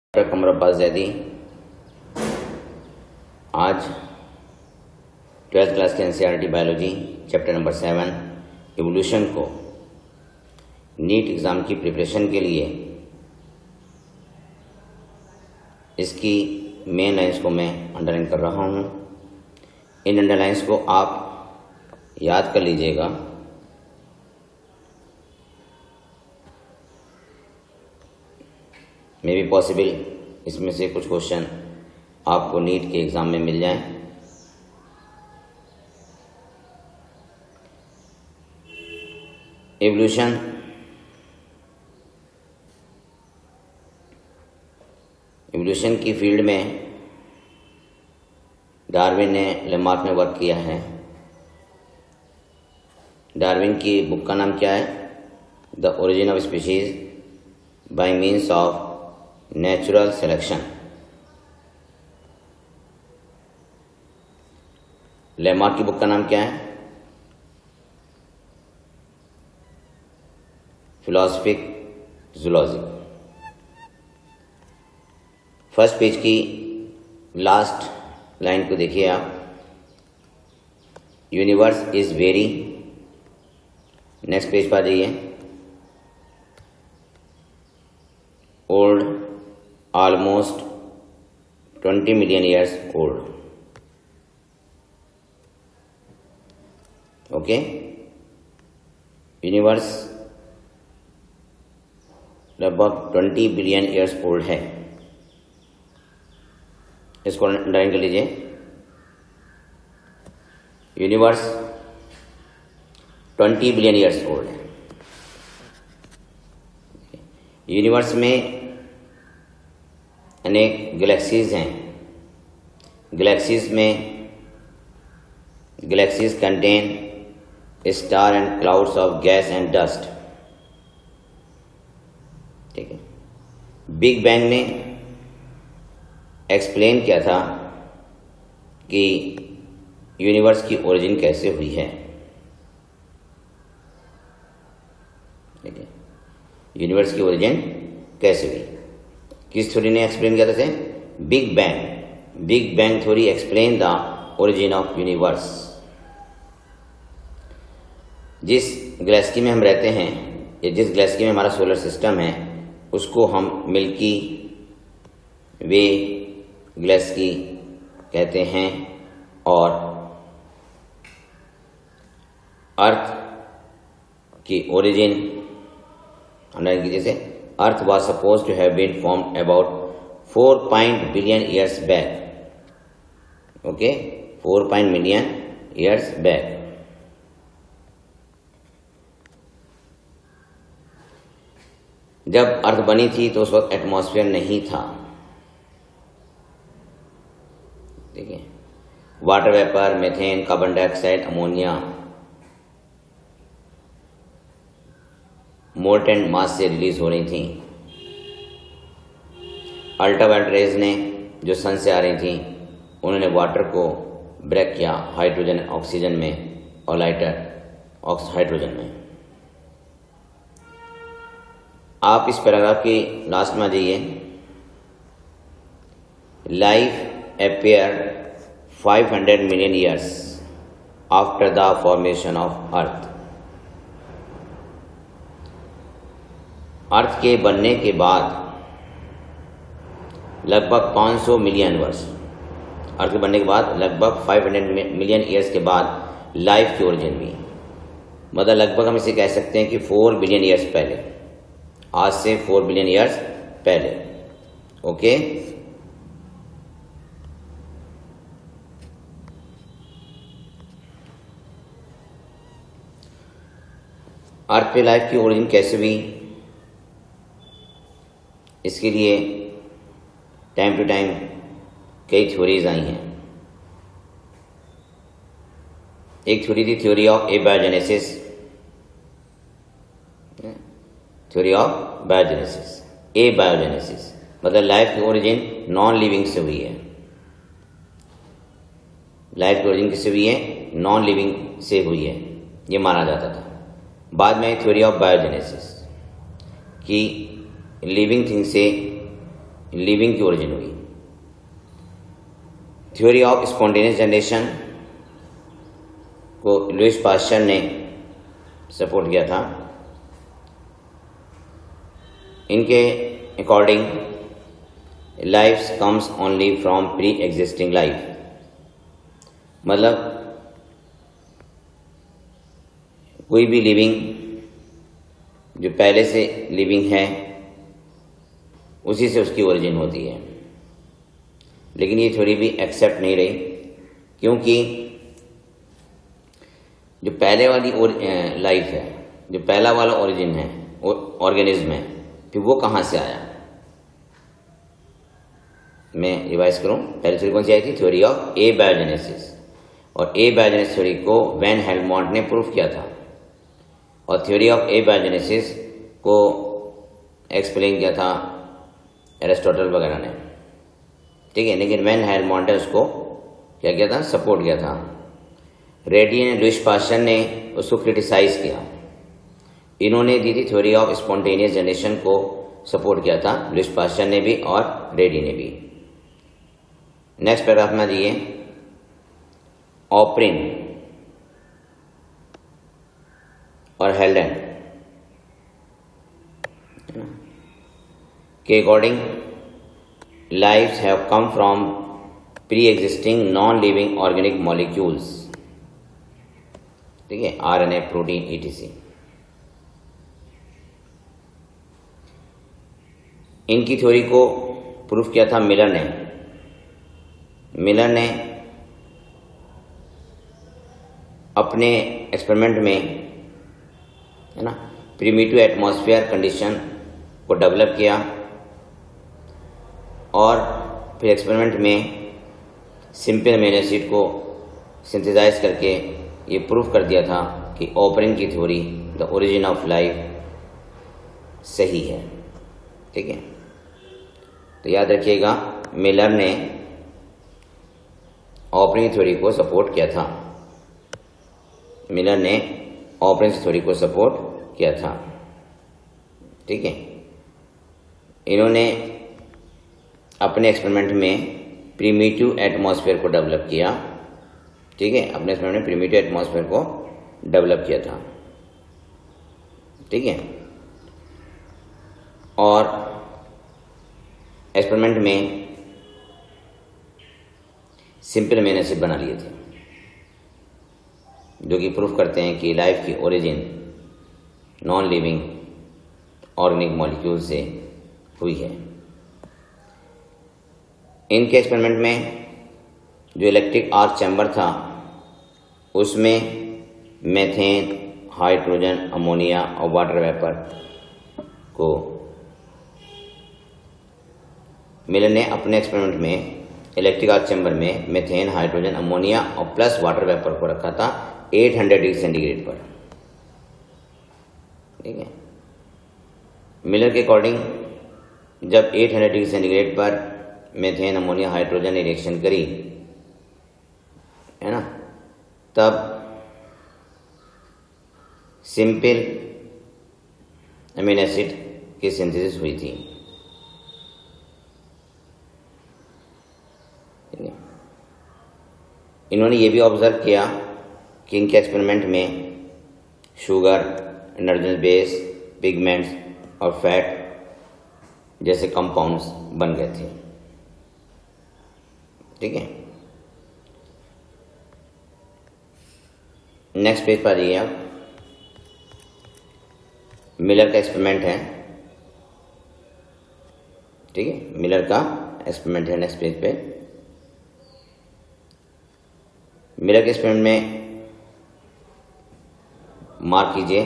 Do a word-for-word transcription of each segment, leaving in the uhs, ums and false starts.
Doctor कमर अब्बास ज़ैदी। आज twelfth class के NCERT biology chapter number seven evolution को नीट एग्ज़ाम की प्रिपरेशन के लिए इसकी मेन लाइंस को मैं अंडरलाइन कर रहा हूँ। इन अंडरलाइंस को आप याद कर लीजिएगा। मे बी पॉसिबल इसमें से कुछ क्वेश्चन आपको नीट के एग्ज़ाम में मिल जाएं। एवोल्यूशन एवोल्यूशन की फील्ड में डार्विन ने लैमार्क में वर्क किया है। डार्विन की बुक का नाम क्या है? The origin of species by means of natural selection. Lamarck की बुक का नाम क्या है? Philosophic zoology. फर्स्ट पेज की लास्ट लाइन को देखिए आप। Universe is very. Next page पर आ जाइए। Old, almost twenty million years old. Okay, universe लगभग ट्वेंटी बिलियन ईयर्स ओल्ड है। इसको अंडरलाइन कर लीजिए। Universe twenty billion years old है। यूनिवर्स में अनेक गैलेक्सीज हैं। गैलेक्सीज में galaxies contain star and clouds of gas and dust. ठीक है। बिग बैंग ने एक्सप्लेन किया था कि यूनिवर्स की ओरिजिन कैसे हुई है। ठीक है। यूनिवर्स की ओरिजिन कैसे हुई, किस थ्योरी ने एक्सप्लेन किया था? Big bang. Big bang theory explain the origin of universe. जिस गैलेक्सी में हम रहते हैं या जिस गैलेक्सी में हमारा सोलर सिस्टम है उसको हम मिल्की वे गैलेक्सी कहते हैं। और अर्थ की ओरिजिन अंडरलाइन कीजिए से Earth was supposed to have been formed about four point billion years back. Okay, four point million years back. जब अर्थ बनी थी तो उस वक्त एटमॉस्फेयर नहीं था। ठीक है। Water vapour, methane, carbon dioxide, ammonia molten mass से रिलीज हो रही थी। अल्ट्रावायलेट रेज ने जो सन से आ रही थी उन्होंने वाटर को ब्रेक किया हाइड्रोजन ऑक्सीजन में और लाइटर हाइड्रोजन में। आप इस पैराग्राफ की लास्ट में आ जाइए। Life appear five hundred million years after the formation of earth. Earth के बनने के बाद लगभग पाँच सौ मिलियन वर्ष, अर्थ के बनने के बाद लगभग पाँच सौ मिलियन ईयर्स के बाद लाइफ की ओरिजिन हुई। मतलब लगभग हम इसे कह सकते हैं कि फोर बिलियन ईयर्स पहले, आज से फोर बिलियन ईयर्स पहले। ओके। अर्थ पे लाइफ की ओरिजिन कैसे हुई, इसके लिए टाइम टू टाइम कई थ्योरीज आई हैं। एक थ्योरी थी theory of abiogenesis. Theory of biogenesis, abiogenesis मतलब लाइफ की ओरिजिन नॉन लिविंग से हुई है। लाइफ की ओरिजिन किससे हुई है? नॉन लिविंग से हुई है, ये माना जाता था। बाद में थ्योरी ऑफ बायोजेनेसिस कि लिविंग थिंग से लिविंग की ओरिजिन हुई। थ्योरी ऑफ स्पॉन्टेनियस जनरेशन को लुईस पास्चर ने सपोर्ट किया था। इनके according life comes only from pre existing life, मतलब कोई भी लिविंग जो पहले से लिविंग है उसी से उसकी ओरिजिन होती है। लेकिन ये थ्योरी भी एक्सेप्ट नहीं रही, क्योंकि जो पहले वाली लाइफ है, जो पहला वाला ओरिजिन है, ऑर्गेनिज्म है, फिर वो कहाँ से आया। मैं रिवाइज करूं, पहली थ्योरी कौन सी आई थी? Theory of abiogenesis. और एबायोजेनेसिस थ्योरी को वैन हेल्मोंट ने प्रूव किया था, और थ्योरी ऑफ एबायोजेनेसिस को एक्सप्लेन किया था एरिस्टोटल वगैरह ने, ठीक है। लेकिन वैन हेल्मोंट ने उसको क्या किया था? सपोर्ट किया था। रेडी ने, लुईस पास्चर ने उसको क्रिटिसाइज किया। इन्होंने दी थी थ्योरी ऑफ स्पॉन्टेनियस जनरेशन को सपोर्ट किया था, लुईस पास्चर ने भी और रेडी ने भी। नेक्स्ट पैराग्राफ में दिए ऑप्रिन और हेल्डन के according lives have come from pre existing non living organic molecules, ठीक है, आरएनए, प्रोटीन, ईटीसी। इनकी थ्योरी को प्रूफ किया था मिलर ने। मिलर ने अपने एक्सपेरिमेंट में, है ना, प्रिमिटिव एटमॉस्फेयर कंडीशन को डेवलप किया और फिर एक्सपेरिमेंट में सिंपल अमीनो एसिड को सिंथेसाइज करके ये प्रूफ कर दिया था कि ऑपरिन की theory the origin of life सही है, ठीक है। तो याद रखिएगा, मिलर ने ऑपरिन थ्योरी को सपोर्ट किया था। मिलर ने ऑपरिन थ्योरी को सपोर्ट किया था, ठीक है। इन्होंने अपने एक्सपेरिमेंट में प्रिमिटिव एटमॉस्फेयर को डेवलप किया, ठीक है। अपने एक्सपेरिमेंट में प्रिमिटिव एटमॉस्फेयर को डेवलप किया था, ठीक है। और एक्सपेरिमेंट में सिंपल अमीनो एसिड बना लिए थे, जो कि प्रूफ करते हैं कि लाइफ की origin non living organic molecule से हुई है। इनके एक्सपेरिमेंट में जो इलेक्ट्रिक आर्क चैम्बर था उसमें मेथेन, हाइड्रोजन, अमोनिया और वाटर वेपर को मिलर ने अपने एक्सपेरिमेंट में इलेक्ट्रिक आर्क चैम्बर में मेथेन, हाइड्रोजन, अमोनिया और प्लस वाटर वेपर को रखा था आठ सौ डिग्री सेंटीग्रेड पर, ठीक है। मिलर के अकॉर्डिंग जब आठ सौ डिग्री सेंटीग्रेड पर मेथेन, अमोनिया, हाइड्रोजन ने रिएक्शन करी, है ना, तब सिंपल अमीनो एसिड की सिंथेसिस हुई थी। इन्होंने ये भी ऑब्जर्व किया कि इनके एक्सपेरिमेंट में शुगर, नाइट्रोजन बेस, पिगमेंट्स और फैट जैसे कंपाउंड्स बन गए थे, ठीक है। नेक्स्ट पेज पर आइए आप। मिलर का एक्सपेरिमेंट है, ठीक है, मिलर का एक्सपेरिमेंट है। नेक्स्ट पेज पे मिलर के एक्सपेरिमेंट में मार्क कीजिए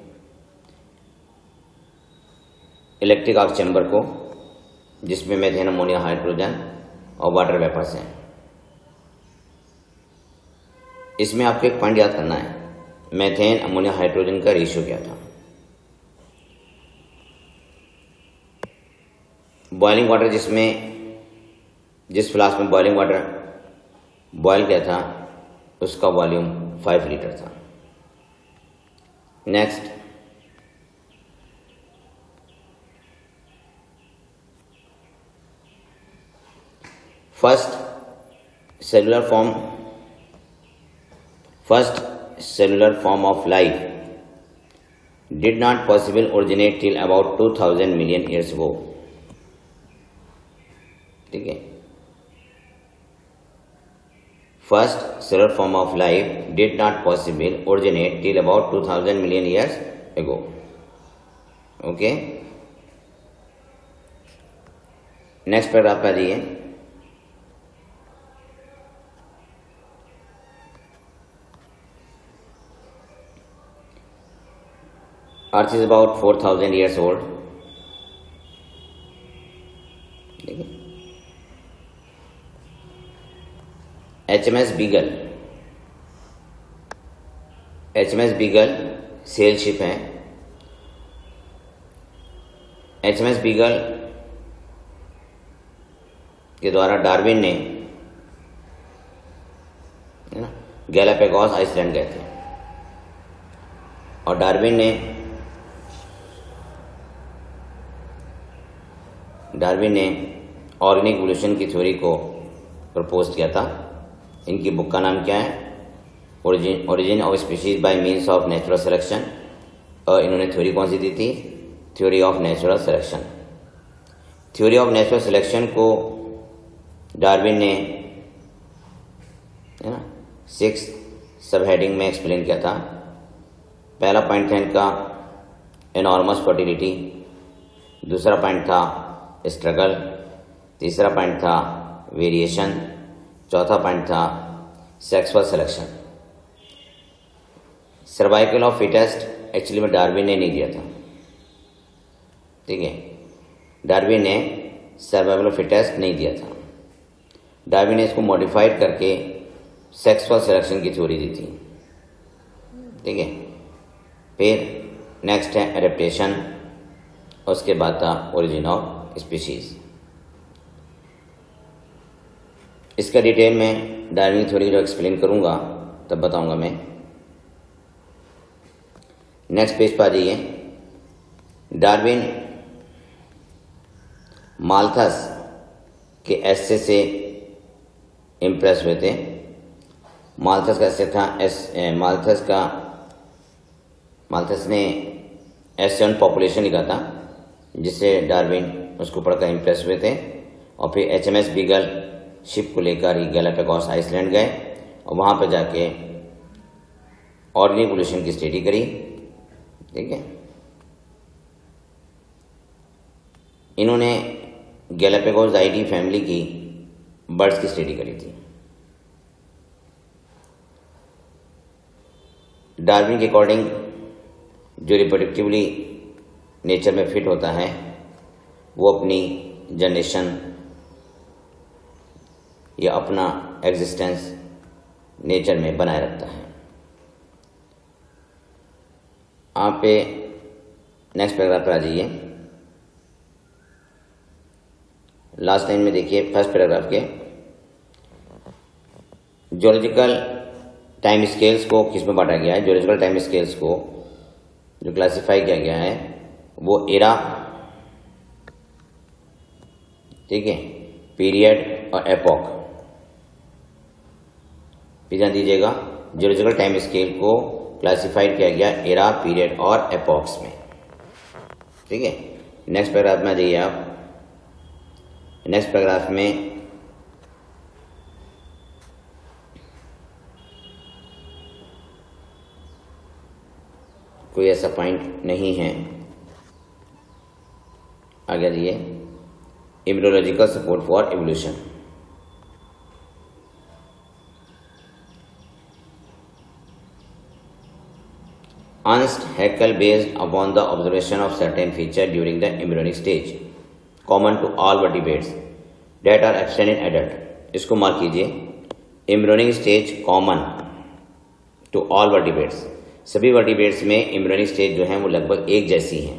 इलेक्ट्रिक आर्क चैम्बर को, जिसमें मेथेन, अमोनिया, हाइड्रोजन और वाटर वेपर्स हैं। इसमें आपको एक पॉइंट याद करना है, मेथेन, अमोनिया, हाइड्रोजन का रेशियो क्या था। बॉइलिंग वाटर, जिसमें जिस फ्लास्क में बॉइलिंग वाटर बॉयल किया था उसका वॉल्यूम फाइव लीटर था। Next, first cellular form first cellular form of life did not possible originate till about two thousand million years ago. ठीक है, first cellular form of life did not possible originate till about two thousand million years ago. Okay, next paragraph पे आ जाइए. Earth is about four thousand years old. H M S Beagle, H M S Beagle sail ship है. H M S Beagle के द्वारा Darwin ने Galapagos Iceland गए थे और डार्विन ने डार्विन ने ऑर्गेनिक इवोल्यूशन की थ्योरी को प्रपोज किया था. इनकी बुक का नाम क्या है? Origin origin of species by means of natural selection. और इन्होंने थ्योरी कौन सी दी थी? Theory of natural selection. Theory of natural selection को डार्विन ने है ना सिक्स सब हेडिंग में एक्सप्लेन किया था. पहला पॉइंट था इनका एनॉर्मस फर्टिलिटी, दूसरा पॉइंट था स्ट्रगल, तीसरा पॉइंट था वेरिएशन, चौथा पॉइंट था sexual selection. Survival of fittest actually में डार्विन ने नहीं दिया था. ठीक है, डार्विन ने सर्वाइवल ऑफ फिटेस्ट नहीं दिया था. डार्विन ने इसको मॉडिफाइड करके सेक्सुअल सिलेक्शन की थ्योरी दी थी. ठीक है, फिर नेक्स्ट है एडेप्टेशन, उसके बाद था ओरिजिन ऑफ स्पीशीज. इसका डिटेल में डार्विन थ्योरी जो एक्सप्लेन करूंगा तब बताऊंगा मैं. नेक्स्ट पेज पर आ जाइए. डार्विन माल्थस के एसे से इम्प्रेस हुए थे. माल्थस का एसे था एस माल्थस का माल्थस ने एशियन पॉपुलेशन लिखा था जिससे डार्विन उसको पढ़कर इम्प्रेस हुए थे. और फिर H M S Beagle ship को लेकर ही गैलापागोस आइसलैंड गए और वहाँ पर जाके ऑर्गेनिक इवोल्यूशन की स्टडी करी. ठीक है, इन्होंने गैलापागोसाइडी फैमिली की बर्ड्स की स्टडी करी थी. डार्विन के अकॉर्डिंग जो रिप्रोडक्टिवली नेचर में फिट होता है वो अपनी जनरेशन या अपना एग्जिस्टेंस नेचर में बनाए रखता है. आप पे नेक्स्ट पैराग्राफ पर आ जाइए. लास्ट लाइन में देखिए फर्स्ट पैराग्राफ के ज्योलॉजिकल टाइम स्केल्स को किस में बांटा गया है. ज्योलॉजिकल टाइम स्केल्स को जो क्लासिफाई किया गया है वो एरा, ठीक है, पीरियड और एपॉक. ध्यान दीजिएगा, ज्योलॉजिकल टाइम स्केल को क्लासिफाइड किया गया एरा, पीरियड और एपॉक्स में. ठीक है, नेक्स्ट पैराग्राफ में आ जाइए आप. नेक्स्ट पैराग्राफ में कोई ऐसा पॉइंट नहीं है. आगे दिए embryological support for evolution. Ernst Haeckel based upon the observation of certain feature during the embryonic stage common to all vertebrates that are absent in adult. इसको मार्क कीजिए. Embryonic stage common to all vertebrates. सभी vertebrates में embryonic stage जो है वो लगभग एक जैसी हैं,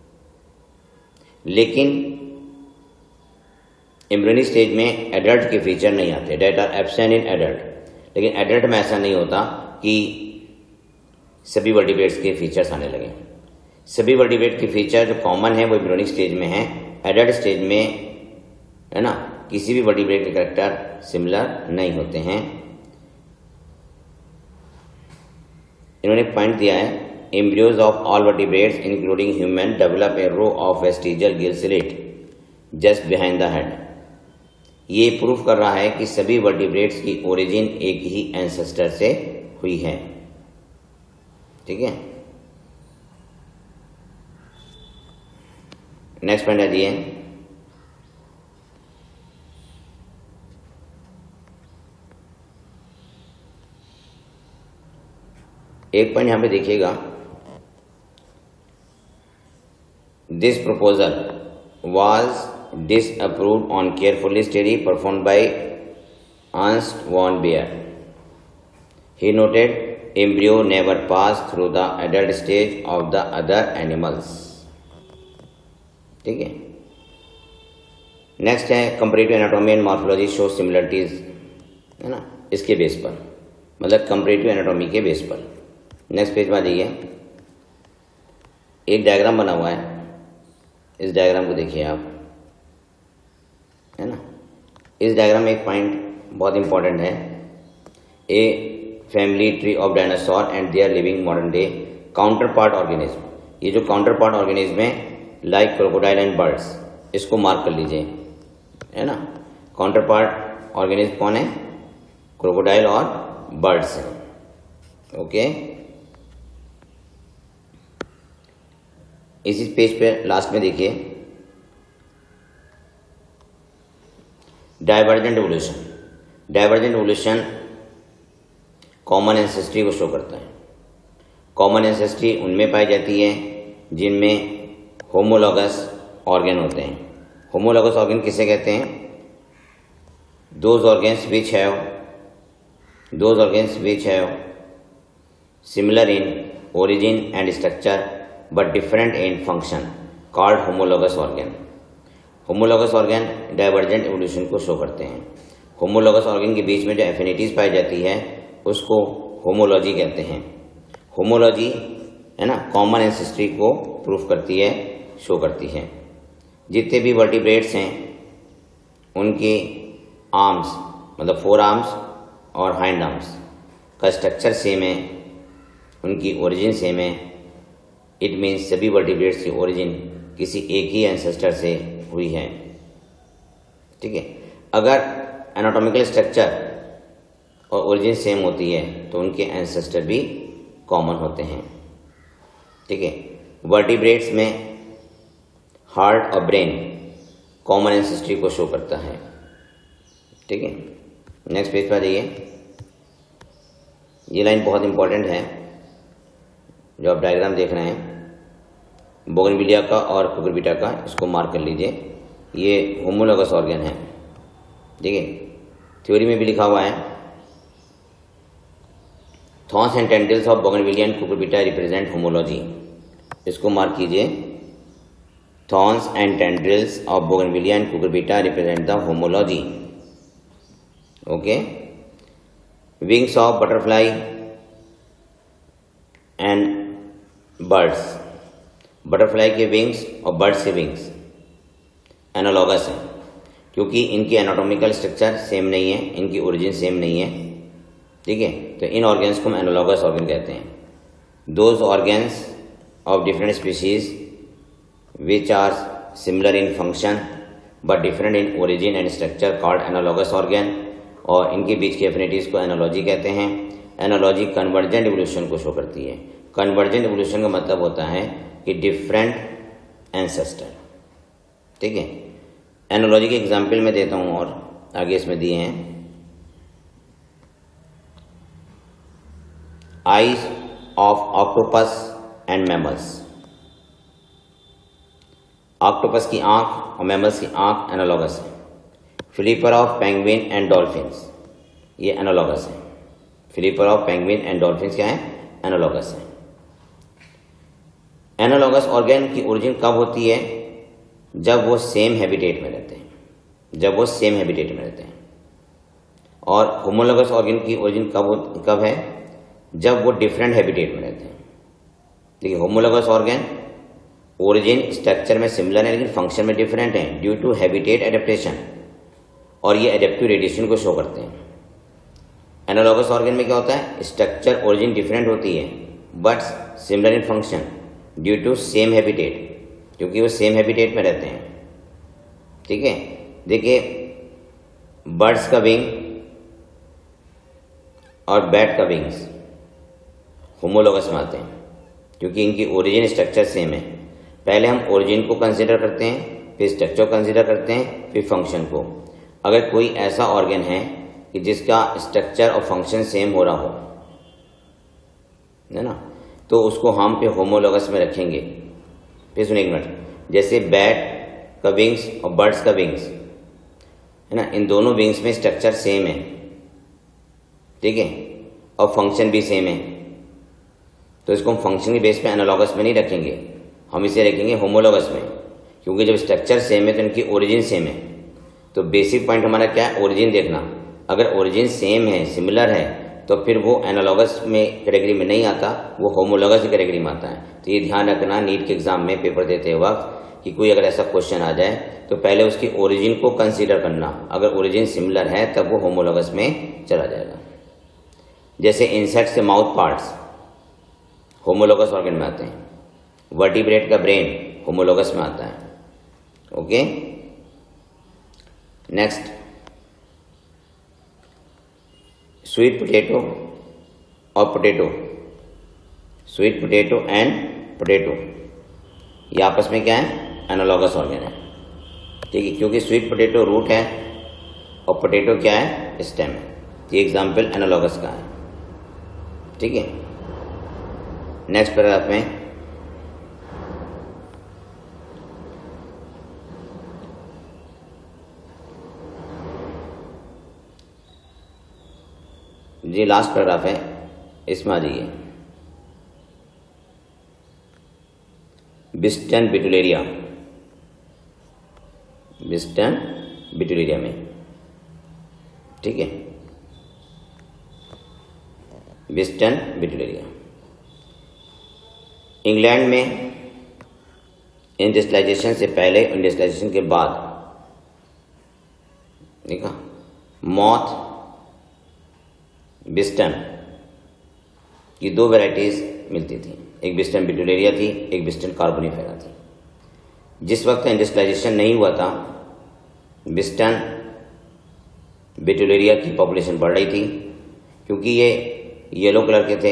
लेकिन एम्ब्रियोनिक स्टेज में एडल्ट के फीचर नहीं आते. That are absent in adult. लेकिन एडल्ट में ऐसा नहीं होता कि सभी वर्टिब्रेट्स के फीचर्स आने लगे. सभी वर्टिब्रेट के फीचर जो कॉमन है वो एम्ब्रियोनिक स्टेज में है. एडल्ट स्टेज में है ना किसी भी वर्टिब्रेट के कैरेक्टर सिमिलर नहीं होते हैं। इन्होंने पॉइंट दिया है, embryos of all vertebrates including human develop a row of vestigial gill slit just behind the head. ये प्रूफ कर रहा है कि सभी वर्टिब्रेट्स की ओरिजिन एक ही एंसेस्टर से हुई है। ठीक है, नेक्स्ट पॉइंट है दिए, एक पॉइंट यहां पे देखिएगा, this proposal was disapproved on carefully study performed by Ernst von Baer. He noted embryo never passed through the adult stage of the other animals. ठीक है, नेक्स्ट है comparative anatomy and morphology show similarities, है ना, इसके base पर, मतलब comparative anatomy के base पर। नेक्स्ट पेज में आ जाइए, एक डायग्राम बना हुआ है, इस डायग्राम को देखिए आप, है ना। इस डायग्राम में एक पॉइंट बहुत इंपॉर्टेंट है, a family tree of dinosaur and their living modern day counterpart organism. ये जो काउंटर पार्ट ऑर्गेनिज्म है लाइक क्रोकोडाइल एंड बर्ड्स, इसको मार्क कर लीजिए, है ना। काउंटर पार्ट ऑर्गेनिज्म कौन है? क्रोकोडाइल और बर्ड्स है। ओके, इसी पेज पे लास्ट में देखिए, divergent evolution. Divergent evolution common ancestry को शो करता है। कॉमन एंसेस्ट्री उनमें पाई जाती है जिनमें होमोलॉगस ऑर्गन होते हैं। होमोलॉगस ऑर्गन किसे कहते हैं? Those organs which have those organs which have similar in origin and structure but different in function called homologous organ. homologous organ divergent evolution को शो करते हैं। homologous organ के बीच में जो एफिनिटीज पाई जाती है उसको होमोलॉजी कहते हैं। होमोलॉजी, है ना, कॉमन एंसेस्ट्री को प्रूफ करती है, शो करती है। जितने भी वर्टिब्रेट्स हैं उनके आर्म्स, मतलब फोर आर्म्स और हाइंड आर्म्स का स्ट्रक्चर सेम है, उनकी ओरिजिन सेम है। इट मीन्स सभी वर्टिब्रेट्स की ओरिजिन किसी एक ही एंसेस्टर से हुई है। ठीक है, अगर एनाटॉमिकल स्ट्रक्चर और ओरिजिन सेम होती है तो उनके एंसेस्टर भी कॉमन होते हैं। ठीक है, वर्टिब्रेट्स में हार्ट और ब्रेन कॉमन एंसेस्ट्री को शो करता है। ठीक है, नेक्स्ट पेज पर जाइए, ये लाइन बहुत इंपॉर्टेंट है जो आप डायग्राम देख रहे हैं, बोगनविलिया का और कुकुरबिटा का, इसको मार्क कर लीजिए। ये होमोलॉगस ऑर्गन है। ठीक है, थ्योरी में भी लिखा हुआ है, thorns and tendrils of bougainvillea and cucurbita represent homology. इसको मार्क कीजिए, thorns and tendrils of bougainvillea and cucurbita represent the homology. Okay, wings of butterfly and birds, butterfly के विंग्स और बर्ड्स के विंग्स एनालॉगस हैं, क्योंकि इनकी anatomical structure same नहीं है, इनकी ओरिजिन सेम नहीं है। ठीक है, तो इन ऑर्गन्स को हम एनालॉगस ऑर्गन कहते हैं। Those organs of different species which are similar in function but different in origin and structure called analogous organ, और इनके बीच की एफिनिटीज को एनालॉजी कहते हैं। एनालॉजी कन्वर्जेंट एवोल्यूशन को शो करती है। कन्वर्जेंट एवोल्यूशन का मतलब होता है कि डिफरेंट एंसेस्टर। ठीक है, एनालॉजी के एग्जाम्पल में देता हूं और आगे इसमें दिए हैं, eyes of octopus and mammals. Octopus की आंख और मैमल्स की आंख एनालॉगस है। Flipper of penguin and dolphins, ये एनालॉगस है। Flipper of penguin and dolphins क्या है? एनालॉगस है। एनालॉगस ऑर्गन की ओरिजिन कब होती है? जब वो सेम हैबिटेट में रहते हैं, जब वो सेम हैबिटेट में रहते हैं। और होमोलॉगस ऑर्गन की ओरिजिन कब कब है? जब वो डिफरेंट हैबिटेट में रहते हैं। देखिए, होमोलॉगस ऑर्गन ओरिजिन स्ट्रक्चर में सिमिलर है लेकिन फंक्शन में डिफरेंट है ड्यू टू हैबिटेट एडेप्टेशन। और ये एडेप्टिव रेडिएशन को शो करते हैं। एनालॉगस ऑर्गन में क्या होता है, स्ट्रक्चर ओरिजिन डिफरेंट होती है but similar in function due to same habitat, क्योंकि वो सेम हैबिटेट में रहते हैं। ठीक है, देखिए बर्ड्स का विंग और बैट का विंग्स होमोलॉगस में आते हैं क्योंकि इनकी ओरिजिन स्ट्रक्चर सेम है। पहले हम ओरिजिन को कंसीडर करते हैं, फिर स्ट्रक्चर को कंसीडर करते हैं, फिर फंक्शन को। अगर कोई ऐसा ऑर्गन है कि जिसका स्ट्रक्चर और फंक्शन सेम हो रहा हो, है ना, तो उसको हम पे होमोलॉगस में रखेंगे। फिर सुनिए एक मिनट, जैसे बैट का विंग्स और बर्ड्स का विंग्स, है ना, इन दोनों विंग्स में स्ट्रक्चर सेम है, ठीक है, और फंक्शन भी सेम है, तो इसको हम फंक्शन के बेस पे एनालॉगस में नहीं रखेंगे, हम इसे रखेंगे होमोलॉगस में, क्योंकि जब स्ट्रक्चर सेम है तो इनकी ओरिजिन सेम है। तो बेसिक पॉइंट हमारा क्या है, ओरिजिन देखना। अगर ओरिजिन सेम है, सिमिलर है, तो फिर वो एनालॉगस में कैटेगरी में नहीं आता, वो होमोलॉगस की कैटेगरी में आता है। तो ये ध्यान रखना नीट के एग्जाम में पेपर देते वक्त कि कोई अगर ऐसा क्वेश्चन आ जाए तो पहले उसकी ओरिजिन को कंसीडर करना। अगर ओरिजिन सिमिलर है तब वो होमोलॉगस में चला जाएगा। जैसे इंसेक्ट के माउथ पार्ट्स होमोलॉगस ऑर्गन में आते हैं, वर्टिब्रेट का ब्रेन होमोलॉगस में आता है। ओके, नेक्स्ट स्वीट पोटैटो और potato, sweet potato and potato, ये आपस में क्या है, एनालॉगस ऑर्गन है। ठीक है, क्योंकि स्वीट पोटैटो रूट है और पोटैटो क्या है, स्टेम है। ये एग्जाम्पल एनालॉगस का है। ठीक है, नेक्स्ट पैराग्राफ में जी लास्ट पैराग्राफ है, इसमें आ जाइए। बिस्टन बिटुलेरिया, बिस्टन बिटुलेरिया में, ठीक है, बिस्टन बिटुलेरिया इंग्लैंड में इंडस्ट्रियलाइजेशन से पहले, इंडस्ट्रियलाइजेशन के बाद, देखा, मॉथ बिस्टन की दो वैरायटीज मिलती थी। एक बिस्टन बिटुलेरिया थी, एक बिस्टन कार्बोनिफेरा थी। जिस वक्त इंडस्ट्रियलाइजेशन नहीं हुआ था, बिस्टन बिटुलेरिया की पॉपुलेशन बढ़ रही थी क्योंकि ये येलो कलर के थे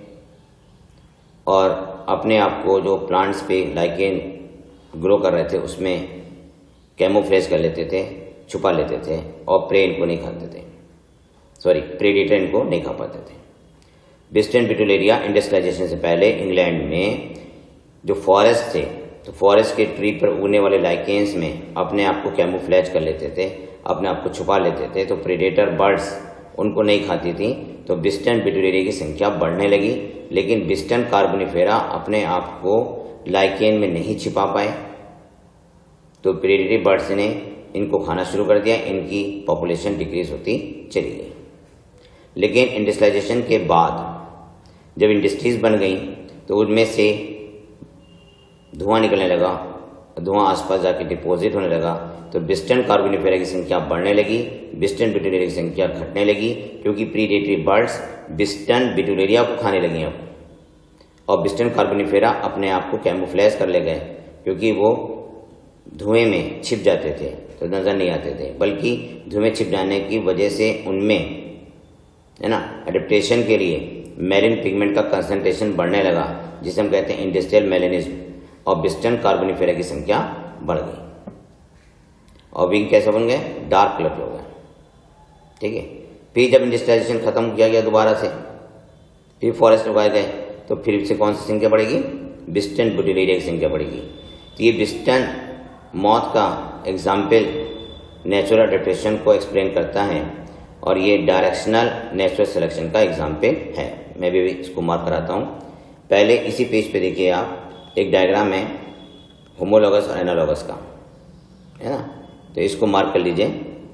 और अपने आप को जो प्लांट्स पे लाइकेन ग्रो कर रहे थे उसमें कैमोफ्लेज कर लेते थे, छुपा लेते थे और प्रे इनको नहीं खाते थे, सॉरी प्रेडेटर इनको नहीं खा पाते थे। बिस्टन बिटुलेरिया इंडस्ट्रियलाइजेशन से पहले इंग्लैंड में जो फॉरेस्ट थे, तो फॉरेस्ट के ट्री पर उगने वाले लाइकेन्स में अपने आप को कैमोफ्लेज कर लेते थे, अपने आप को छुपा लेते थे, तो प्रेडेटर बर्ड्स उनको नहीं खाती थी। तो बिस्टन बिटुलेरिया की संख्या बढ़ने लगी, लेकिन बिस्टन कार्बोनिफेरा अपने आप को लाइकेन में नहीं छिपा पाए, तो प्रेडेटरी बर्ड्स ने इनको खाना शुरू कर दिया, इनकी पॉपुलेशन डिक्रीज होती चली गई। लेकिन इंडस्ट्रियलाइजेशन के बाद जब इंडस्ट्रीज बन गई तो उनमें से धुआं निकलने लगा, धुआं आसपास जाके डिपॉजिट होने लगा, तो बिस्टन कार्बोनिफेरा की संख्या बढ़ने लगी, बिस्टन बिटुलेरिया की संख्या घटने लगी, क्योंकि प्रीडेटरी बर्ड्स बिस्टन बिटुलेरिया को खाने लगी अब, और बिस्टन कार्बोनिफेरा अपने आप को कैमोफ्लेज कर ले गए, क्योंकि वो धुएं में छिप जाते थे तो नजर नहीं आते थे, बल्कि धुएं छिप जाने की वजह से उनमें, है ना, एडेप्टेशन के लिए मेलिन पिगमेंट का कंसंट्रेशन बढ़ने लगा, जिसे हम कहते हैं इंडस्ट्रियल मेलेनिज्म, और बिस्टन कार्बोनिफेरा की संख्या बढ़ गई और विंग कैसे बन गए, डार्क कलर के हो गए। ठीक है, फिर जब इंडस्ट्रियलाइजेशन खत्म किया गया दोबारा से, फिर फॉरेस्ट उगाए गए, तो फिर से कौन सी संख्या बढ़ेगी, बिस्टन बिटुलेरिया की संख्या बढ़ेगी। तो ये बिस्टन मॉथ का एग्जाम्पल नेचुरल एडेप्टेशन को एक्सप्लेन करता है, और ये डायरेक्शनल नेचुरल सिलेक्शन का एग्जाम्पल है। मैं भी इसको मार्क कराता हूँ। पहले इसी पेज पे देखिए आप, एक डायग्राम है होमोलॉगस और एनालॉगस का, है ना, तो इसको मार्क कर लीजिए।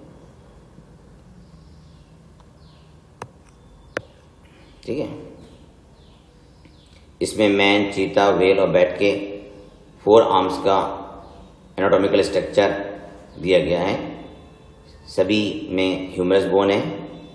ठीक है, इसमें मैन, चीता, व्हेल और बैट के फोर आर्म्स का एनाटॉमिकल स्ट्रक्चर दिया गया है। सभी में ह्यूमरस बोन है,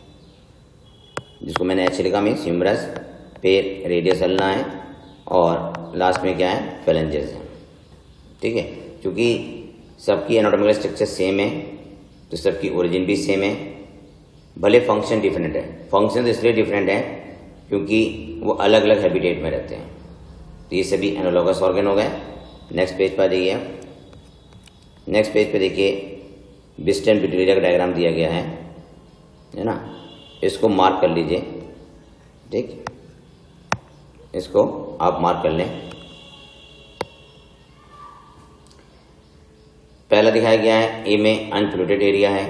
जिसको मैंने एच लिखा, मीन्स ह्यूमरस, फिर रेडियस अल्ना है और लास्ट में क्या है, फेलेंजेस है। ठीक है, क्योंकि सबकी एनाटॉमिकल स्ट्रक्चर सेम है तो सबकी ओरिजिन भी सेम है, भले फंक्शन डिफरेंट है। फंक्शन तो इसलिए डिफरेंट है क्योंकि वो अलग अलग हैबिटेट में रहते हैं। तो ये सभी एनालॉगस ऑर्गन हो गए। नेक्स्ट पेज पर जाइए। नेक्स्ट पेज पे देखिए बिस्टन पिट्यूटरी का डायग्राम दिया गया है, है ना। इसको मार्क कर लीजिए, ठीक, इसको आप मार्क कर लें। पहला दिखाया गया है ए में अनपोल्यूटेड एरिया है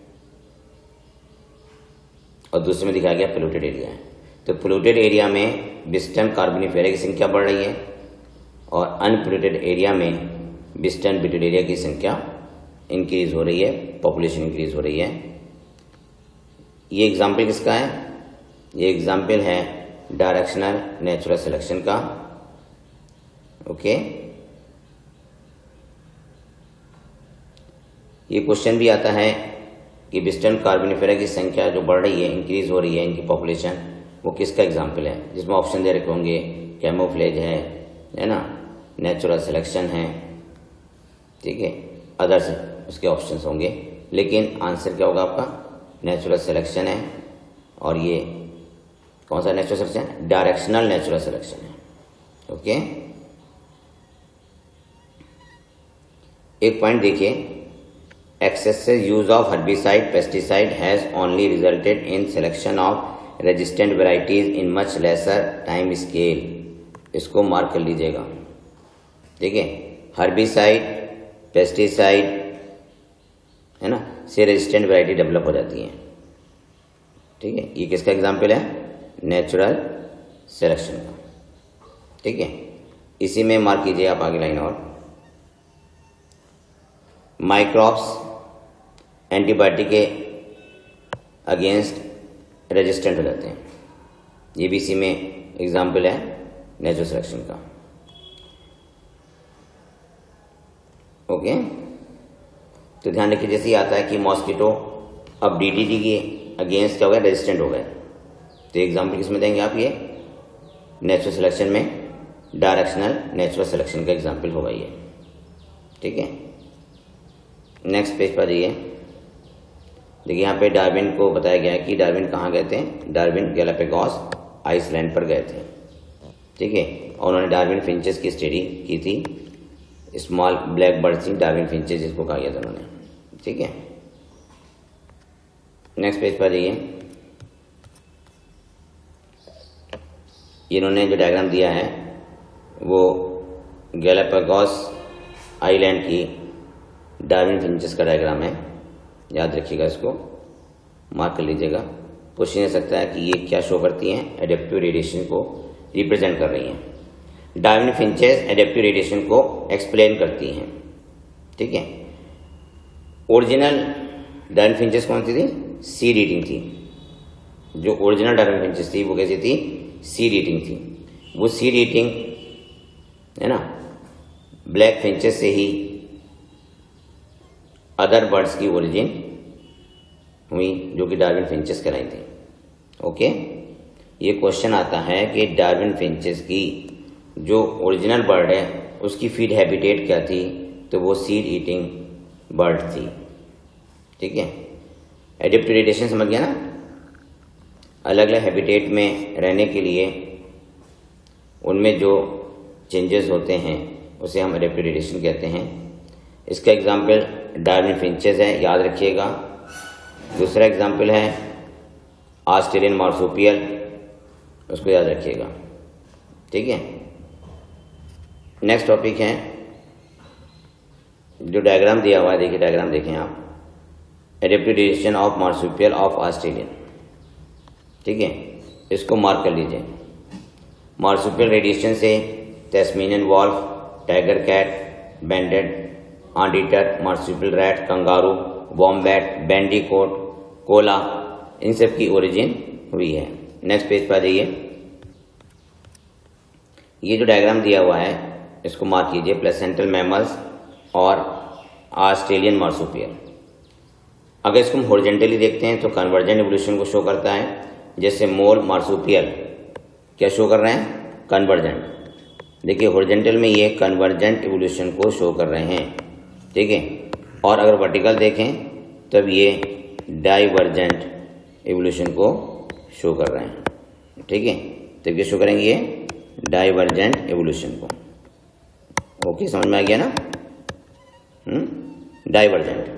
और दूसरे में दिखाया गया पोल्यूटेड एरिया है। तो पोल्यूटेड एरिया में बिस्टन कार्बोनिफेरा की संख्या बढ़ रही है और अनपोल्यूटेड एरिया में बिस्टन बिट्यूटेरिया की संख्या इंक्रीज हो रही है, पॉपुलेशन इंक्रीज हो रही है। ये एग्जाम्पल किसका है? ये एग्जाम्पल है डायरेक्शनल नेचुरल सिलेक्शन का। ओके, ये क्वेश्चन भी आता है कि बिस्टन कार्बोनिफेरा की संख्या जो बढ़ रही है, इंक्रीज हो रही है, इनकी पॉपुलेशन, वो किसका एग्जाम्पल है? जिसमें ऑप्शन दे रखे होंगे, कैमोफ्लेज है, है ना, नेचुरल सिलेक्शन है, ठीक है, अदर्स उसके ऑप्शंस होंगे, लेकिन आंसर क्या होगा आपका? नेचुरल सिलेक्शन है। और ये कौन सा natural selection? Directional natural selection है। ओके, एक पॉइंट देखिए, excessive use of herbicide pesticide has only resulted in selection of resistant varieties in much lesser time scale। इसको मार्क कर लीजिएगा, ठीक है। हर्बिसाइड, पेस्टिसाइड, है ना, से रेजिस्टेंट वैरायटी डेवलप हो जाती है, ठीक है। ये किसका एग्जाम्पल है? नेचुरल सिलेक्शन का, ठीक है। इसी में मार्क कीजिए आप आगे लाइन। और माइक्रोब्स एंटीबायोटिक के अगेंस्ट रेजिस्टेंट हो जाते हैं, ये भी इसी में एग्जाम्पल है नेचुरल सिलेक्शन का। ओके, तो ध्यान रखिए, जैसे ही आता है कि मॉस्किटो अब डीडीटी के अगेंस्ट क्या हो गया? रेजिस्टेंट हो गए, तो एग्जाम्पल किसमें देंगे आप? ये नेचुरल सिलेक्शन में डायरेक्शनल नेचुरल सिलेक्शन का एग्जाम्पल होगा ये, ठीक है। नेक्स्ट पेज पर जाइए। देखिए यहाँ पे डार्विन को बताया गया है कि डार्विन कहाँ गए थे? डार्विन गैलापागोस आइसलैंड पर गए थे, ठीक है। और उन्होंने डार्विन फिंचेस की स्टडी की थी, स्मॉल ब्लैक बर्ड्स थी, डार्विन फिंचेस जिसको कहा गया था उन्होंने, ठीक है। नेक्स्ट पेज पर जाइए। इन्होंने जो डायग्राम दिया है वो गैलापागोस आइलैंड की डार्विन फिंचेस का डायग्राम है, याद रखिएगा, इसको मार्क कर लीजिएगा। क्वेश्चन हो सकता है कि ये क्या शो करती हैं? एडेप्टिव रेडिएशन को रिप्रेजेंट कर रही हैं। डार्विन फिंचेस एडेप्टिव रेडिएशन को एक्सप्लेन करती हैं, ठीक है। ओरिजिनल डार्विन फिंचेस कौन सी थी? सीड ईटिंग थी। जो ओरिजिनल डार्विन फिंचेस थी वो कैसी थी? सीड ईटिंग थी। वो सीड ईटिंग, है ना, ब्लैक फिंचेस से ही अदर बर्ड्स की ओरिजिन हुई, जो कि डार्विन फिंचेस कहलाई थी। ओके, ये क्वेश्चन आता है कि डार्विन फिंचेस की जो ओरिजिनल बर्ड है उसकी फीड हैबिटेट क्या थी? तो वो सीड ईटिंग बर्ड थी, ठीक है। एडेप्टिव रेडिएशन समझ गया ना? अलग अलग हैबिटेट में रहने के लिए उनमें जो चेंजेस होते हैं उसे हम एडेप्टिव रेडिएशन कहते हैं। इसका एग्जाम्पल डार्विन फिंचेस है, याद रखिएगा। दूसरा एग्जाम्पल है ऑस्ट्रेलियन मार्सुपियल, उसको याद रखिएगा, ठीक है। नेक्स्ट टॉपिक है जो डायग्राम दिया हुआ है, देखिए डायग्राम देखें आप, adaptive radiation of marsupial of Australian, ठीक है। इसको मार्क कर लीजिए। मार्सुपियल रेडिएशन से Tasmanian wolf, tiger cat, banded anteater, marsupial rat, kangaroo, wombat, bandicoot, koala, इन सब की ओरिजिन हुई है। नेक्स्ट पेज पर जाइए। ये जो डायग्राम दिया हुआ है इसको मार्क कीजिए, प्लेसेंटल मैमल्स और ऑस्ट्रेलियन मार्सुपियल। अगर इसको हम हॉरिजॉन्टली देखते हैं तो कन्वर्जेंट एवोल्यूशन को शो करता है, जैसे मोल मार्सुपियल क्या शो कर रहे हैं, कन्वर्जेंट। देखिए हॉरिजॉन्टल में ये कन्वर्जेंट एवोल्यूशन को शो कर रहे हैं, ठीक है। और अगर वर्टिकल देखें तब ये डाइवर्जेंट एवोल्यूशन को शो कर रहे हैं, ठीक है। तब ये शो करेंगे ये डाइवर्जेंट एवोल्यूशन को। ओके, समझ में आ गया ना, हम्म डाइवर्जेंट।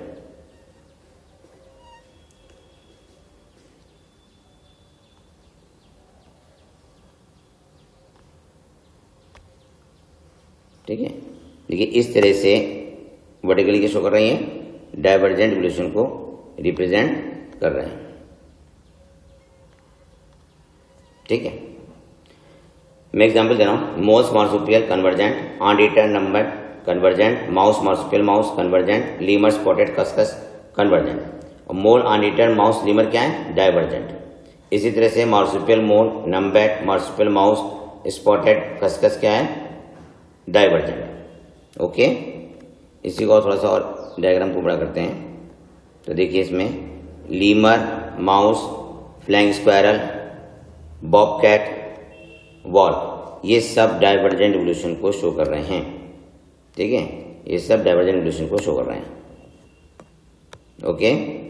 ठीक है, देखिए इस तरह से वर्टिकली क्या शो कर रही है, डाइवर्जेंट एवोल्यूशन को रिप्रेजेंट कर रहे हैं, ठीक है। मैं एग्जांपल दे रहा हूँ, moles marsupial convergent, anteater numbat convergent, mouse marsupial mouse convergent, lemur spotted cuscus convergent. और मोल अनडिटर्ड माउस लीमर क्या है, डाइवर्जेंट। इसी तरह से marsupial mole numbat marsupial mouse spotted cuscus क्या है, डाइवर्जेंट। ओके, इसी को थोड़ा सा और डायग्राम को बड़ा करते हैं तो देखिए इसमें lemur mouse, flying squirrel, bobcat, wolf, ये सब डाइवर्जेंट एवोल्यूशन को शो कर रहे हैं, ठीक है। ये सब डाइवर्जेंट एवोल्यूशन को शो कर रहे हैं। ओके,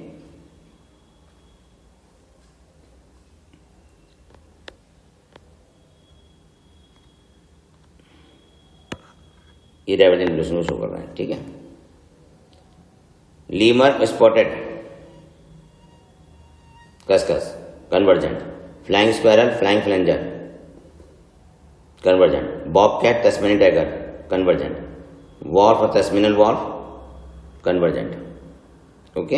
ये डाइवर्जेंट एवोल्यूशन को शो कर रहे हैं, ठीक है। Lemur spotted cuscus convergent, flying squirrel flying phalanger convergent, bobcat Tasmanian tiger convergent, wolf और तस्मिनल वॉल्फ कन्वर्जेंट। ओके,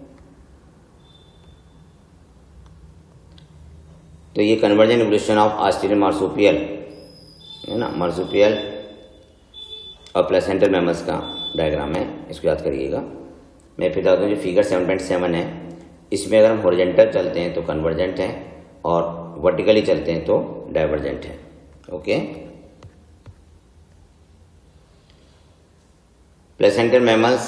तो ये convergent evolution of Australian marsupial है ना, मार्सुपियल और प्लेसेंटल मैमल्स का डायग्राम है, इसको याद करिएगा। मैं फिर बताता हूँ, जो फिगर सेवन पॉइंट सेवन है इसमें अगर हम हॉरिजॉन्टल चलते हैं तो कन्वर्जेंट है और वर्टिकली चलते हैं तो डाइवर्जेंट है। Okay, placental mammals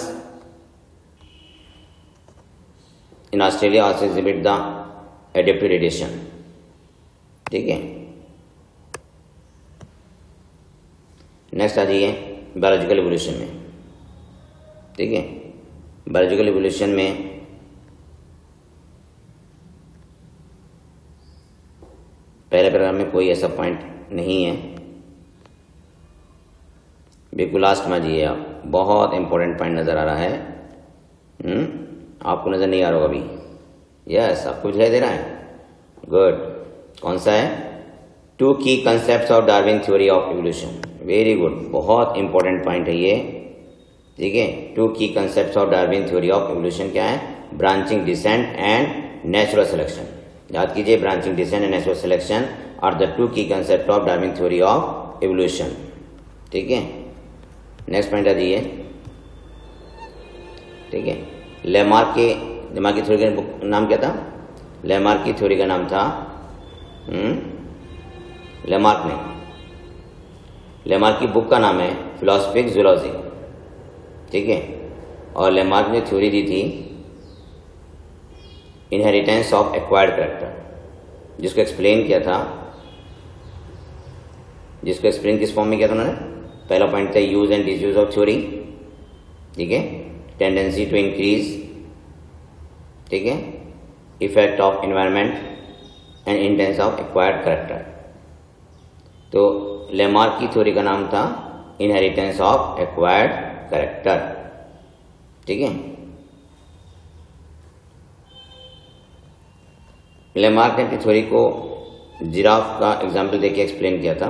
in Australia also exhibit the adaptive radiation, ठीक है। नेक्स्ट आ जाइए बायोलॉजिकल एवोल्यूशन में, ठीक है। बायोलॉजिकल एवोल्यूशन में पहले पैराग्राफ में कोई ऐसा पॉइंट नहीं है, बिल्कुल लास्ट में जी आप, बहुत इंपॉर्टेंट पॉइंट नजर आ रहा है। हम्म आपको नजर नहीं आ रहा अभी, यस आपको दिखाई दे रहा है, गुड। कौन सा है, two key concept of Darwin theory of evolution, very good, बहुत इंपॉर्टेंट पॉइंट है ये, ठीक है। Two key concept of Darwin theory of evolution क्या है, branching descent and natural selection. याद कीजिए, branching descent and natural selection are the two key concept of Darwin theory of evolution, ठीक है। नेक्स्ट पॉइंट आ जाइए, ठीक है। लेमार्क के लेमार्क की थ्योरी का नाम क्या था, लेमार्क की थ्योरी का नाम था हम्म लेमार्क ने लेमार्क की बुक का नाम है फिलोसफिक जूलॉजी, ठीक है। और लेमार्क ने थ्योरी दी थी इनहेरिटेंस ऑफ एक्वायर्ड कैरेक्टर, जिसको एक्सप्लेन किया था जिसको एक्सप्लेन किस फॉर्म में किया था उन्होंने, पहला पॉइंट था use and disuse of theory, ठीक है। टेंडेंसी टू इंक्रीज, ठीक है। Effect of environment and intense of acquired character. तो लेमार्क की थ्योरी का नाम था इनहेरिटेंस ऑफ एक्वायर्ड कैरेक्टर, ठीक है। लेमार्क ने अपनी थ्योरी को जिराफ का एग्जाम्पल देके एक्सप्लेन किया था।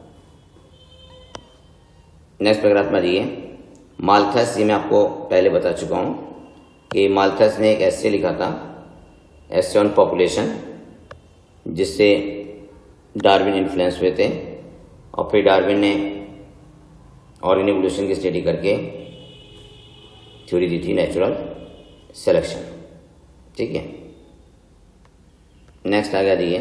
नेक्स्ट पैराग्राफ में जाइए, माल्थस, ये मैं आपको पहले बता चुका हूं कि माल्थस ने एक एस्से लिखा था, एस्से ऑन पॉपुलेशन, जिससे डार्विन इन्फ्लुएंस हुए थे। और फिर डार्विन ने ऑर्गेनिक एवोल्यूशन की स्टडी करके थ्योरी दी थी नेचुरल सिलेक्शन, ठीक है। नेक्स्ट आ गया दिए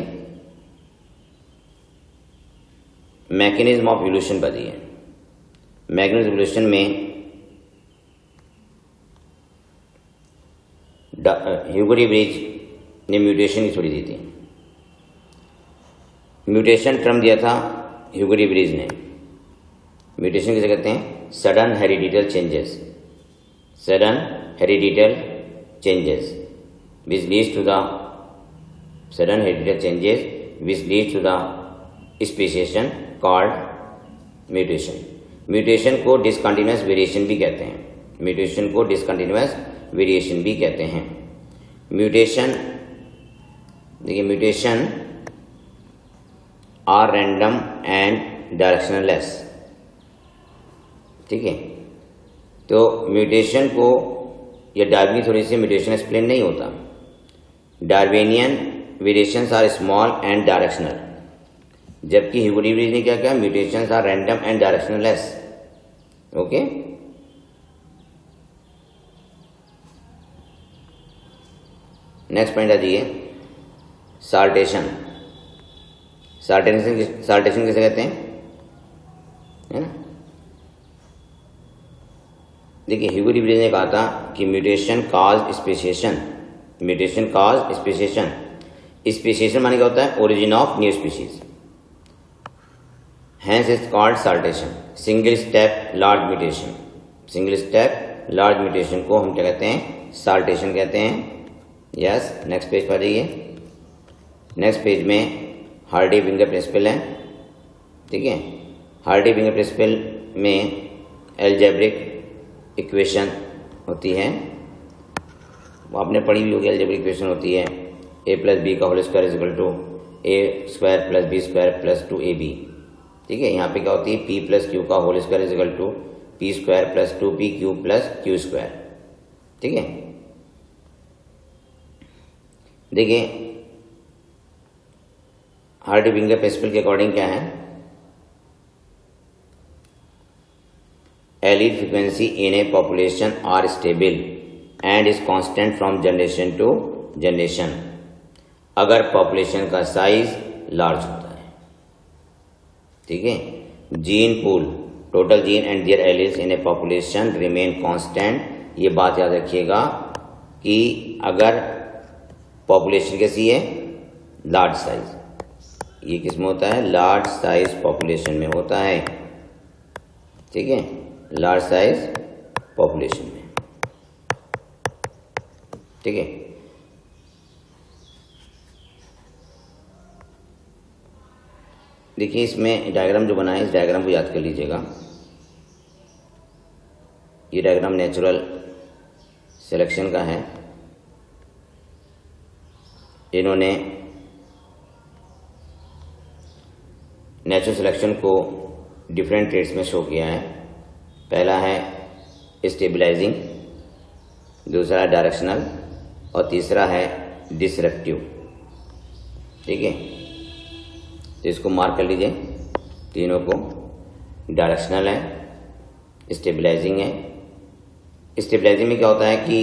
मैकेनिज्म ऑफ एवोल्यूशन पर दिए। मैकेनिज्म एवोल्यूशन में ह्यूगो डी ब्रिज ने म्यूटेशन की थ्योरी दी थी। म्यूटेशन टर्म दिया था ह्यूगो डी ब्रिज ने। म्यूटेशन किसे कहते हैं? Sudden hereditary changes, sudden hereditary changes which leads to the sudden hereditary changes which leads to the speciation called mutation. Mutation को डिसकंटिन्यूअस वेरिएशन भी कहते हैं। म्यूटेशन को डिसकंटिन्यूअस वेरिएशन भी कहते हैं। म्यूटेशन देखिए, mutation are random and directionless, ठीक है। तो म्यूटेशन को या डार्विन थ्योरी से म्यूटेशन एक्सप्लेन नहीं होता। Darwinian variations are small and directional, जबकि ह्यूगो डी ब्रिज ने क्या किया? Mutations are random and directionless. Okay, next point आ जाइए, साल्टेशन। साल्टेशन साल्टेशन किसे कहते हैं? है ना, देखिए ह्यूगो डी ब्रिज ने कहा था कि mutation cause speciation, mutation cause speciation. Speciation माने क्या होता है? Origin of new species, hence is called saltation. Single step large mutation, single step large mutation को हम क्या कहते हैं? साल्टेशन कहते हैं। यस, नेक्स्ट पेज पर जाइए। नेक्स्ट पेज में हार्डी-विंगर प्रिंसिपल है, ठीक है। हार्डी-विंगर प्रिंसिपल में एल्जेब्रिक इक्वेशन होती है, आपने पढ़ी भी होगी। एल्जेब्रिक इक्वेशन होती है ए प्लस बी का whole square is equal to A square plus B square plus two A B, ठीक है। यहाँ पे क्या होती है? पी प्लस क्यू का whole square is equal to P square plus two P Q plus Q square, ठीक है। देखिए हार्डी-विंगर प्रिंसिपल के अकॉर्डिंग क्या है? Allele frequency in a population are stable and is constant from generation to generation, अगर population का size large होता है, ठीक है। Gene pool, total gene and their alleles in a population remain constant. ये बात याद रखिएगा कि अगर पॉपुलेशन कैसी है? Large size. ये किस में होता है? लार्ज साइज पॉपुलेशन में होता है, ठीक है, लार्ज साइज पॉपुलेशन में, ठीक है। देखिए इसमें डायग्राम जो बना है, इस डायग्राम को याद कर लीजिएगा। ये डायग्राम नेचुरल सिलेक्शन का है। इन्होंने नेचुरल सिलेक्शन को डिफरेंट ट्रेड्स में शो किया है। पहला है स्टेबलाइजिंग, दूसरा है डायरेक्शनल और तीसरा है डिसरप्टिव, ठीक है। तो इसको मार्क कर लीजिए, तीनों को। डायरेक्शनल है, स्टेबलाइजिंग है। स्टेबलाइजिंग में क्या होता है कि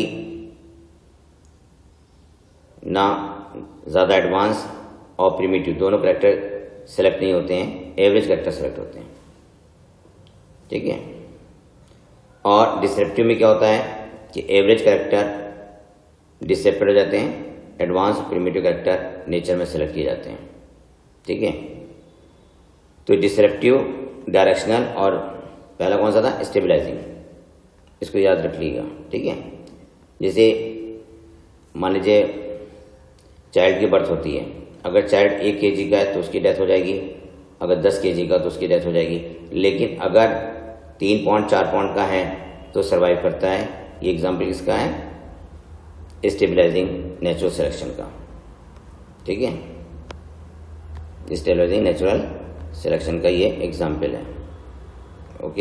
ना ज़्यादा एडवांस और प्रिमिटिव दोनों कैरेक्टर सेलेक्ट नहीं होते हैं, एवरेज कैरेक्टर सेलेक्ट होते हैं, ठीक है। और डिसरप्टिव में क्या होता है कि एवरेज कैरेक्टर डिसरप्टेड हो जाते हैं, एडवांस प्रिमिटिव कैरेक्टर नेचर में सेलेक्ट किए जाते हैं, ठीक है। तो डिसरप्टिव, डायरेक्शनल और पहला कौन सा था? स्टेबलाइजिंग। इसको याद रख लीजिएगा, ठीक है। जैसे मान लीजिए चाइल्ड की बर्थ होती है, अगर चाइल्ड एक केजी का है तो उसकी डेथ हो जाएगी, अगर दस केजी का तो उसकी डेथ हो जाएगी। लेकिन अगर तीन पॉइंट चार पॉइंट का है तो सरवाइव करता है। ये एग्जाम्पल किसका है? स्टेबलाइजिंग नेचुरल सिलेक्शन का, ठीक है। स्टेबलाइजिंग नेचुरल सिलेक्शन का ये एग्जाम्पल है, ओके।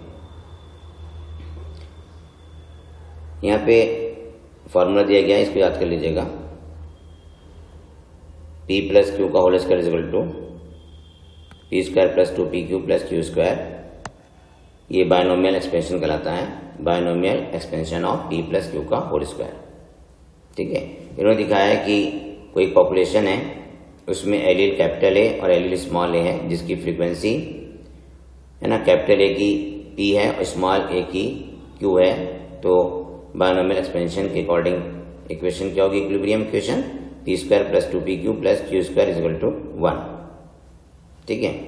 यहाँ पे फॉर्मूला दिया गया है, इसको याद कर लीजिएगा। पी प्लस क्यू का whole square is equal to P square plus two P Q plus Q square. ये बायनोमियल एक्सपेंशन कहलाता है, binomial expansion of p plus Q का होल स्क्वायर, ठीक है। इन्होंने दिखाया है कि कोई पॉपुलेशन है, उसमें एलील कैपिटल ए और एलील स्मॉल ए है, जिसकी फ्रीक्वेंसी है ना कैपिटल ए की पी है और स्मॉल ए की क्यू है। तो बायनोमियल एक्सपेंशन के अकॉर्डिंग इक्वेशन क्या होगी equilibrium equation, p square plus two P Q plus Q square is equal to one. ठीक है,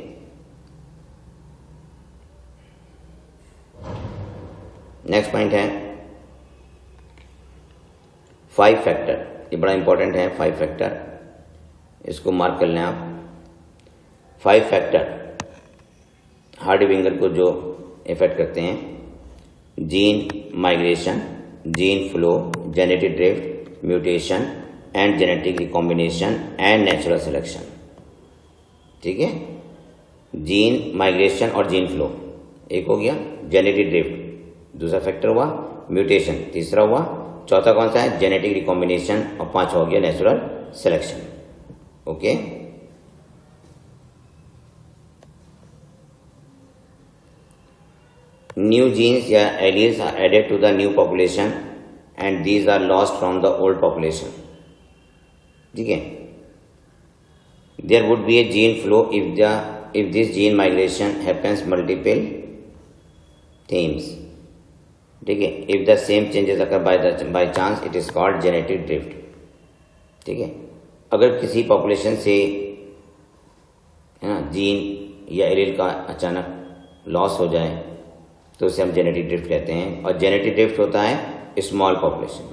नेक्स्ट पॉइंट है फाइव फैक्टर। ये बड़ा इंपॉर्टेंट है फाइव फैक्टर, इसको मार्क कर लें आप। फाइव फैक्टर हार्डी-विंगर को जो इफेक्ट करते हैं, gene migration, gene flow, genetic drift, mutation and genetic recombination and natural selection. ठीक है, जीन माइग्रेशन और जीन फ्लो एक हो गया, जेनेटिक ड्रिफ्ट दूसरा फैक्टर हुआ, म्यूटेशन तीसरा हुआ, चौथा कौन सा है जेनेटिक रिकॉम्बिनेशन, और पांचवा हो गया natural selection. Okay, new genes या alleles are added to the new population and these are lost from the old population. ठीक है, there would be a gene flow if the if this gene migration happens multiple times. ठीक है, if the same changes occur by the by chance it is called genetic drift. ठीक है, अगर किसी population से है ना जीन या एलील का अचानक लॉस हो जाए तो उसे हम जेनेटिक ड्रिफ्ट कहते हैं, और जेनेटिक ड्रिफ्ट होता है स्मॉल पॉपुलेशन।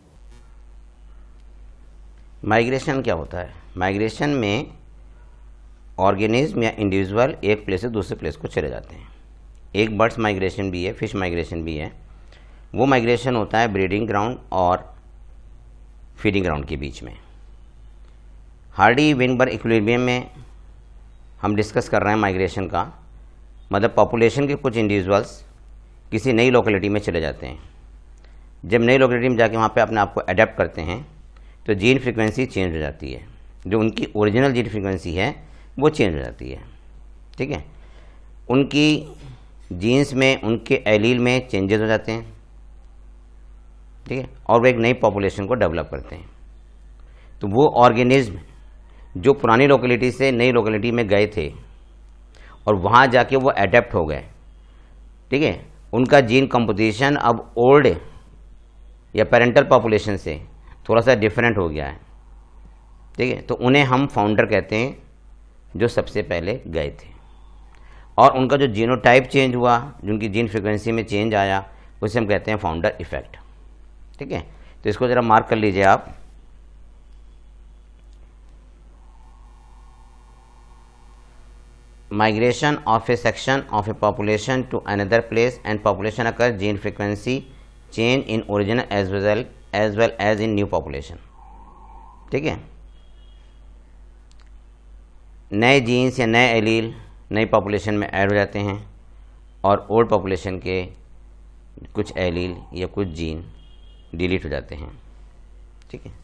माइग्रेशन क्या होता है? माइग्रेशन में ऑर्गेनिज्म या इंडिविजुअल एक प्लेस से दूसरे प्लेस को चले जाते हैं। एक बर्ड्स माइग्रेशन भी है, फिश माइग्रेशन भी है। वो माइग्रेशन होता है ब्रीडिंग ग्राउंड और फीडिंग ग्राउंड के बीच में। हार्डी-विंगबर्ग इक्विलिब्रियम में हम डिस्कस कर रहे हैं माइग्रेशन का, मतलब पॉपुलेशन के कुछ इंडिविजुअल्स किसी नई लोकेलिटी में चले जाते हैं। जब नई लोकेलिटी में जाके वहाँ पे अपने आप को अडेप्ट करते हैं तो जीन फ्रीक्वेंसी चेंज हो जाती है, जो उनकी ओरिजिनल जीन फ्रीक्वेंसी है वो चेंज हो जाती है। ठीक है, उनकी जीन्स में उनके एलील में चेंजेस हो जाते हैं। ठीक है, और वो एक नई पॉपुलेशन को डेवलप करते हैं। तो वो ऑर्गेनिज्म जो पुरानी लोकेलिटी से नई लोकेलिटी में गए थे और वहाँ जाके वो अडेप्ट हो गए, ठीक है, उनका जीन कंपोजिशन अब ओल्ड या पेरेंटल पॉपुलेशन से थोड़ा सा डिफरेंट हो गया है। ठीक है, तो उन्हें हम फाउंडर कहते हैं, जो सबसे पहले गए थे, और उनका जो जीनोटाइप चेंज हुआ, जिनकी जीन फ्रीक्वेंसी में चेंज आया, उसे हम कहते हैं फाउंडर इफेक्ट। ठीक है, तो इसको ज़रा मार्क कर लीजिए आप। Migration of a section of a population to another place and population occurs gene frequency change in original as well as well as in new population। ठीक है, नए जीन्स या नए एलील नई पॉपुलेशन में ऐड हो जाते हैं और ओल्ड पॉपुलेशन के कुछ एलील या कुछ जीन डिलीट हो जाते हैं। ठीक है,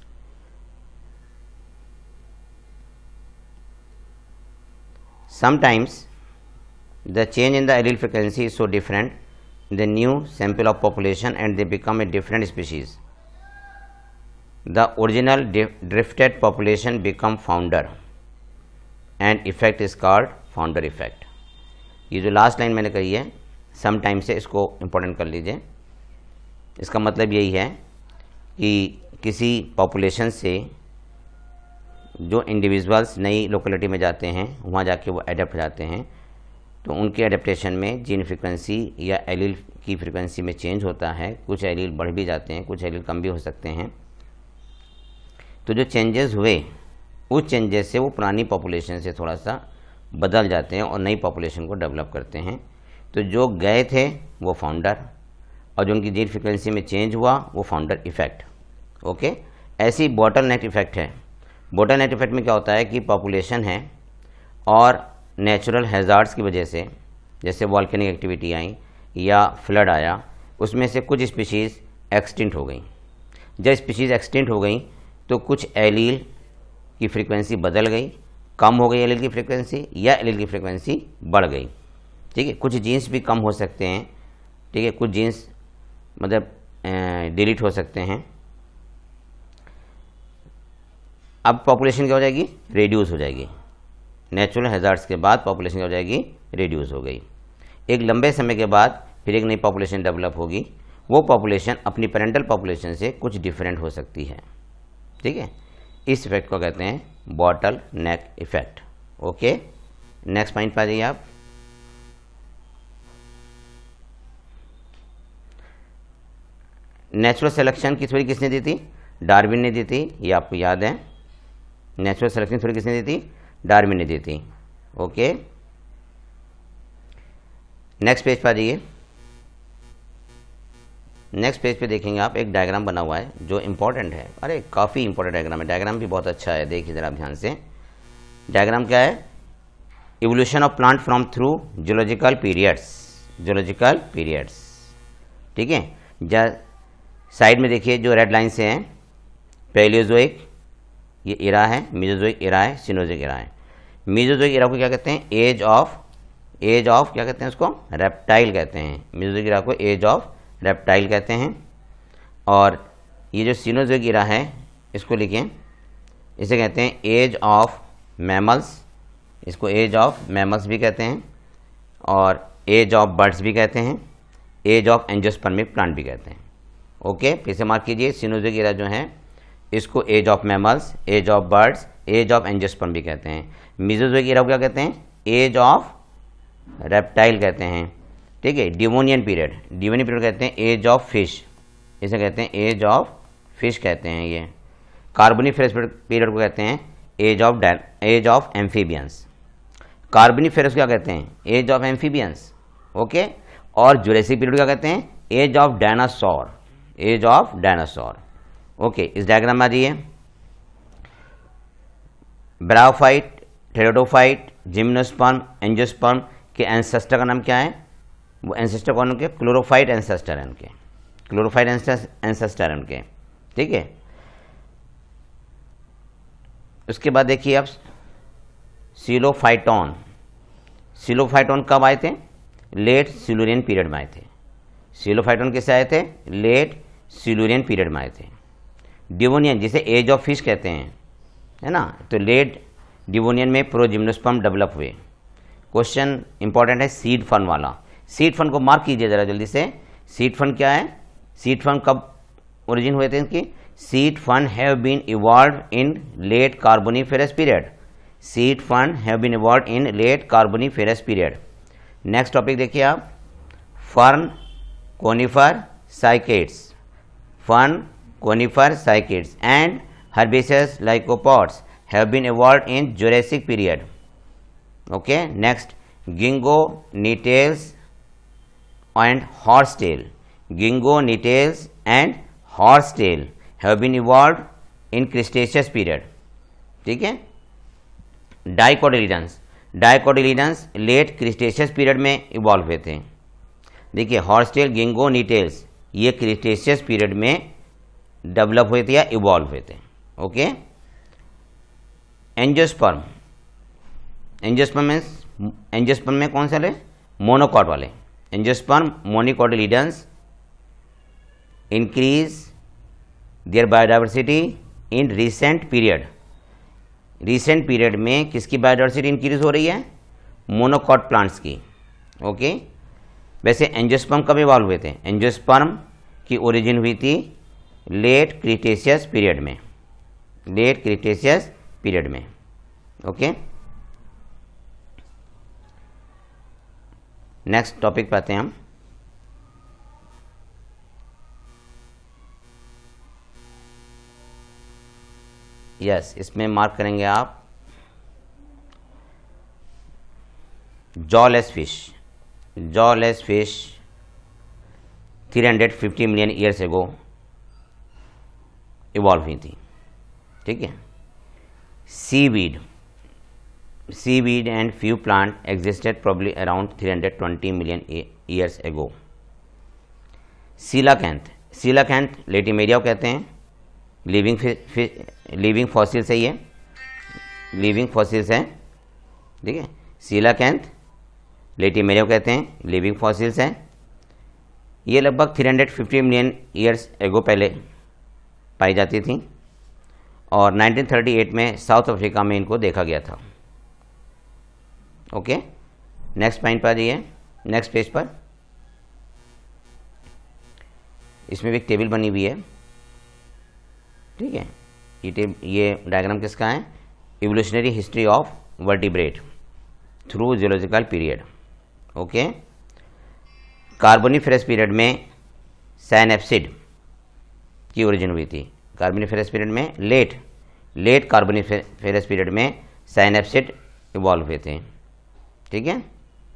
sometimes the change in the allele frequency is so different in the new sample of population and they become a different species. The original drifted population become founder and effect is called founder effect। ये जो last line मैंने कही है sometimes से, इसको important कर लीजिए। इसका मतलब यही है कि किसी पॉपुलेशन से जो इंडिविजुअल्स नई लोकेलिटी में जाते हैं, वहाँ जाके वो एडेप्ट हो जाते हैं, तो उनके एडेप्टेशन में जीन फ्रीक्वेंसी या एलील की फ्रीक्वेंसी में चेंज होता है। कुछ एलील बढ़ भी जाते हैं, कुछ एलील कम भी हो सकते हैं। तो जो चेंजेस हुए, उस चेंजेस से वो पुरानी पॉपुलेशन से थोड़ा सा बदल जाते हैं और नई पॉपुलेशन को डेवलप करते हैं। तो जो गए थे वो फाउंडर, और जो उनकी जीन फ्रीक्वेंसी में चेंज हुआ वो फाउंडर इफेक्ट। ओके, ऐसी बॉटल नेक इफेक्ट है। बॉटल नेक इफेक्ट में क्या होता है कि पॉपुलेशन है और नेचुरल हैजार्ड्स की वजह से, जैसे वॉल्केनिक एक्टिविटी आई या फ्लड आया, उसमें से कुछ स्पीशीज़ एक्सटिंक्ट हो गई। जब स्पीशीज़ एक्सटिंक्ट हो गई तो कुछ एलील की फ्रीक्वेंसी बदल गई, कम हो गई एलील की फ्रीक्वेंसी, या एलील की फ्रीक्वेंसी बढ़ गई। ठीक है, कुछ जीन्स भी कम हो सकते हैं। ठीक है, कुछ जीन्स मतलब डिलीट हो सकते हैं। अब पॉपुलेशन क्या हो जाएगी? रेड्यूस हो जाएगी। नेचुरल हैजार्ड्स के बाद पॉपुलेशन क्या हो जाएगी? रेड्यूस हो गई। एक लंबे समय के बाद फिर एक नई पॉपुलेशन डेवलप होगी, वो पॉपुलेशन अपनी पेरेंटल पॉपुलेशन से कुछ डिफरेंट हो सकती है। ठीक है, इस इफेक्ट को कहते हैं bottleneck effect. Okay, next point पर आ जाइए आप। नेचुरल सिलेक्शन की थ्योरी किसने दी थी? डार्विन ने दी थी, ये आपको याद है। नेचुरल सिलेक्शन थ्योरी किसने दी थी? डार्विन ने दी थी। ओके, नेक्स्ट पेज पर आ जाइए। नेक्स्ट पेज पे देखेंगे आप, एक डायग्राम बना हुआ है जो इंपॉर्टेंट है। अरे काफ़ी इंपॉर्टेंट डायग्राम है, डायग्राम भी बहुत अच्छा है, देखिए ज़रा ध्यान से। डायग्राम क्या है? Evolution of plant from through geological periods, geological periods. ठीक है, जा साइड में देखिए जो रेड लाइन से हैं, पैलियोजोइक ये इरा है, मेसोजोइक इरा है, सिनोजोइक इरा है। मेसोजोइक इरा को क्या कहते हैं? एज ऑफ, एज ऑफ क्या कहते हैं उसको? रेप्टाइल कहते हैं। मेसोजोइक इरा को एज ऑफ रेप्टाइल कहते हैं। और ये जो सिनोजोइक इरा है इसको लिखें, इसे कहते हैं एज ऑफ मैमल्स, इसको एज ऑफ मैमल्स भी कहते हैं, और एज ऑफ बर्ड्स भी कहते हैं, एज ऑफ एंजियोस्पर्मिक प्लांट भी कहते हैं। ओके, फिर से मार्क कीजिए, सिनोजोइक इरा जो है इसको age of mammals, age of birds, age of angiosperm भी कहते हैं। मेसोजोइक इरा को क्या कहते हैं? एज ऑफ रेप्टाइल कहते हैं। ठीक है, डिवोनियन पीरियड, डिवोनियन पीरियड कहते हैं एज ऑफ फिश, इसे कहते हैं एज ऑफ फिश कहते हैं। ये कार्बोनिफेरस पीरियड को कहते हैं age of age of amphibians. Carboniferous क्या कहते हैं? Age of amphibians. ओके, और जुरेसिक पीरियड क्या कहते हैं? Age of dinosaur, age of dinosaur. Okay, इस डायग्राम में आ जाइए। ब्रायोफाइट, टेरिडोफाइट, जिम्नोस्पर्म, एंजियोस्पर्म के एंसेस्टर का नाम क्या है? वो एंसेस्टर कौन उनके? क्लोरोफाइट एंसेस्टर है उनके, क्लोरोफाइट एंसेस्टर है उनके। ठीक है, उसके बाद देखिए आप सिलोफाइटोन। सिलोफाइटोन कब आए थे? लेट सिल्यूरियन पीरियड में आए थे। सिलोफाइटोन किससे आए थे? लेट सिल्यूरियन पीरियड में आए थे। डिवोनियन जिसे एज ऑफ फिश कहते हैं, है ना, तो लेट डिवोनियन में प्रोजिम्नोस्पर्म डेवलप हुए। क्वेश्चन इंपॉर्टेंट है सीड फन वाला, सीड फन को मार्क कीजिए जरा जल्दी से। सीड फन क्या है? सीड फन कब ओरिजिन हुए थे इनकी? Seed fern have been evolve in late Carboniferous period, seed fern have been evolve in late Carboniferous period. Next topic देखिए आप, fern, conifer, cycads, fern, conifer, cycads and herbaceous lycopods have been evolved in Jurassic period. Okay, next gingoniales and horsetail, gingoniales and horsetail have been evolved in Cretaceous period. ठीक है, dicotyledons, dicotyledons late Cretaceous period में evolve हुए थे। देखिए horsetail, गिंगोनीटेल्स ये क्रिस्टेशियस period में develop हुए थे या इवॉल्व हुए थे। ओके, एंजियोस्पर्म, एंजियोस्पर्म में एंजियोस्पर्म में कौन से वाले? मोनोकॉट वाले। Angiosperm monocotyledons increase their biodiversity in recent period. Recent period में किसकी बायोडाइवर्सिटी इंक्रीज हो रही है? मोनोकॉट प्लांट्स की। ओके, वैसे एंजियोस्पर्म कब इवॉल्व हुए थे? एंजियोस्पर्म की ओरिजिन हुई थी लेट क्रिटेशियस पीरियड में, लेट क्रिटेशियस पीरियड में। ओके, नेक्स्ट टॉपिक पे आते हैं हम। यस yes, इसमें मार्क करेंगे आप जॉलेस फिश, जॉलेस फिश तीन सौ पचास मिलियन ईयर्स एगो इवॉल्व हुई थी। ठीक है, seaweed, seaweed and few plant existed probably around तीन सौ बीस मिलियन ईयर्स एगो। सीलाकैंथ, सीलाकैंथ लेटिमेरिया कहते हैं, लिविंग लिविंग फॉसिल्स है, ये लिविंग फॉसिल्स है। ठीक है, सीलाकैंथ लेटिमेरिया कहते हैं, लिविंग फॉसिल्स हैं। ये लगभग तीन सौ पचास मिलियन ईयर्स एगो पहले पाई जाती थी और उन्नीस सौ अड़तीस में साउथ अफ्रीका में इनको देखा गया था। ओके, नेक्स्ट पॉइंट पर आ जाइए, नेक्स्ट पेज पर। इसमें भी एक टेबल बनी हुई है, ठीक है। ये टेब ये डायग्राम किसका है? Evolutionary history of vertebrate through geological period. Okay, Carboniferous period में साइनेप्सिड की ओरिजिन हुई थी। कार्बोनिफेरस पीरियड में लेट लेट कार्बोनिफेरस पीरियड में साइनेप्सिड इवॉल्व हुए थे, ठीक है।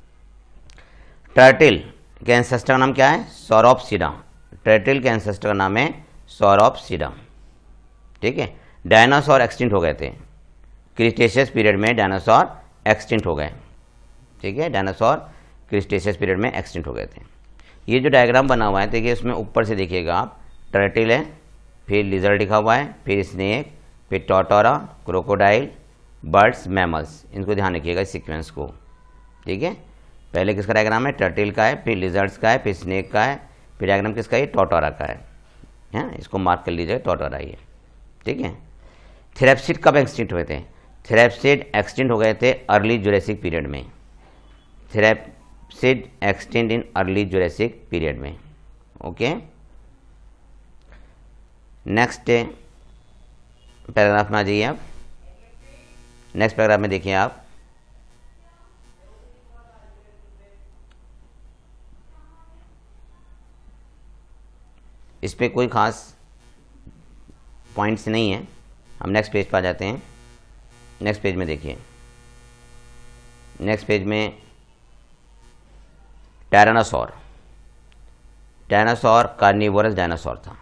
टर्टल के एंसेस्टर का नाम क्या है? सौरोप्सिडा। टर्टल के एंसेस्टर का नाम है सौरोप्सिडा, ठीक है। डायनासोर एक्सटिंक्ट हो गए थे क्रिटेशियस पीरियड में, डायनासोर एक्सटिंक्ट हो गए, ठीक है। डायनासोर क्रिटेशियस पीरियड में एक्सटिंक्ट हो गए थे। ये जो डायग्राम बना हुआ है देखिए, उसमें ऊपर से देखिएगा आप, टर्टल है, फिर लिजर्ड लिखा हुआ है, फिर स्नेक, फिर टॉटोरा, क्रोकोडाइल, बर्ड्स, मैमल्स। इनको ध्यान रखिएगा इस सीक्वेंस को, ठीक है। पहले किसका डायग्राम है? टर्टल का है, फिर लिजर्ड्स का है, फिर स्नेक का है, फिर डायग्राम किसका है? टॉटोरा का है, हैं? इसको मार्क कर लीजिए, टॉटोरा ये, ठीक है। थेरेप्सिड कब एक्सटिंक्ट हुए थे? थेरेप्सिड एक्सटिंक्ट हो गए थे अर्ली जुरासिक पीरियड में। Therapsid extinct in early Jurassic period में। ओके, नेक्स्ट पैराग्राफ में आ जाइए आप। नेक्स्ट पैराग्राफ में देखिए आप, इस पर कोई ख़ास पॉइंट्स नहीं है। हम नेक्स्ट पेज पर आ जाते हैं। नेक्स्ट पेज में देखिए, नेक्स्ट पेज में टायरानोसॉर। टायरानोसॉर कार्निवोरस डायनासोर था।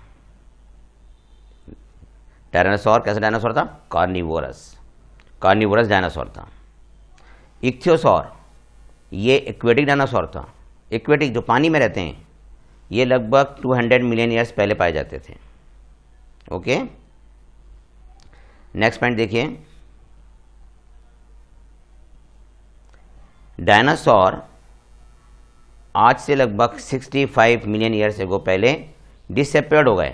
टायरानोसॉर कैसा डायनासोर था? कार्निवोरस कार्निवोरस डायनासोर था। इक्थियोसॉर ये एक्वेटिक डायनासोर था। एक्वेटिक जो पानी में रहते हैं, ये लगभग दो सौ मिलियन ईयर्स पहले पाए जाते थे। ओके, नेक्स्ट पॉइंट देखिए, डायनासोर आज से लगभग पैंसठ मिलियन ईयर्स एगो पहले डिसअपियर्ड हो गए।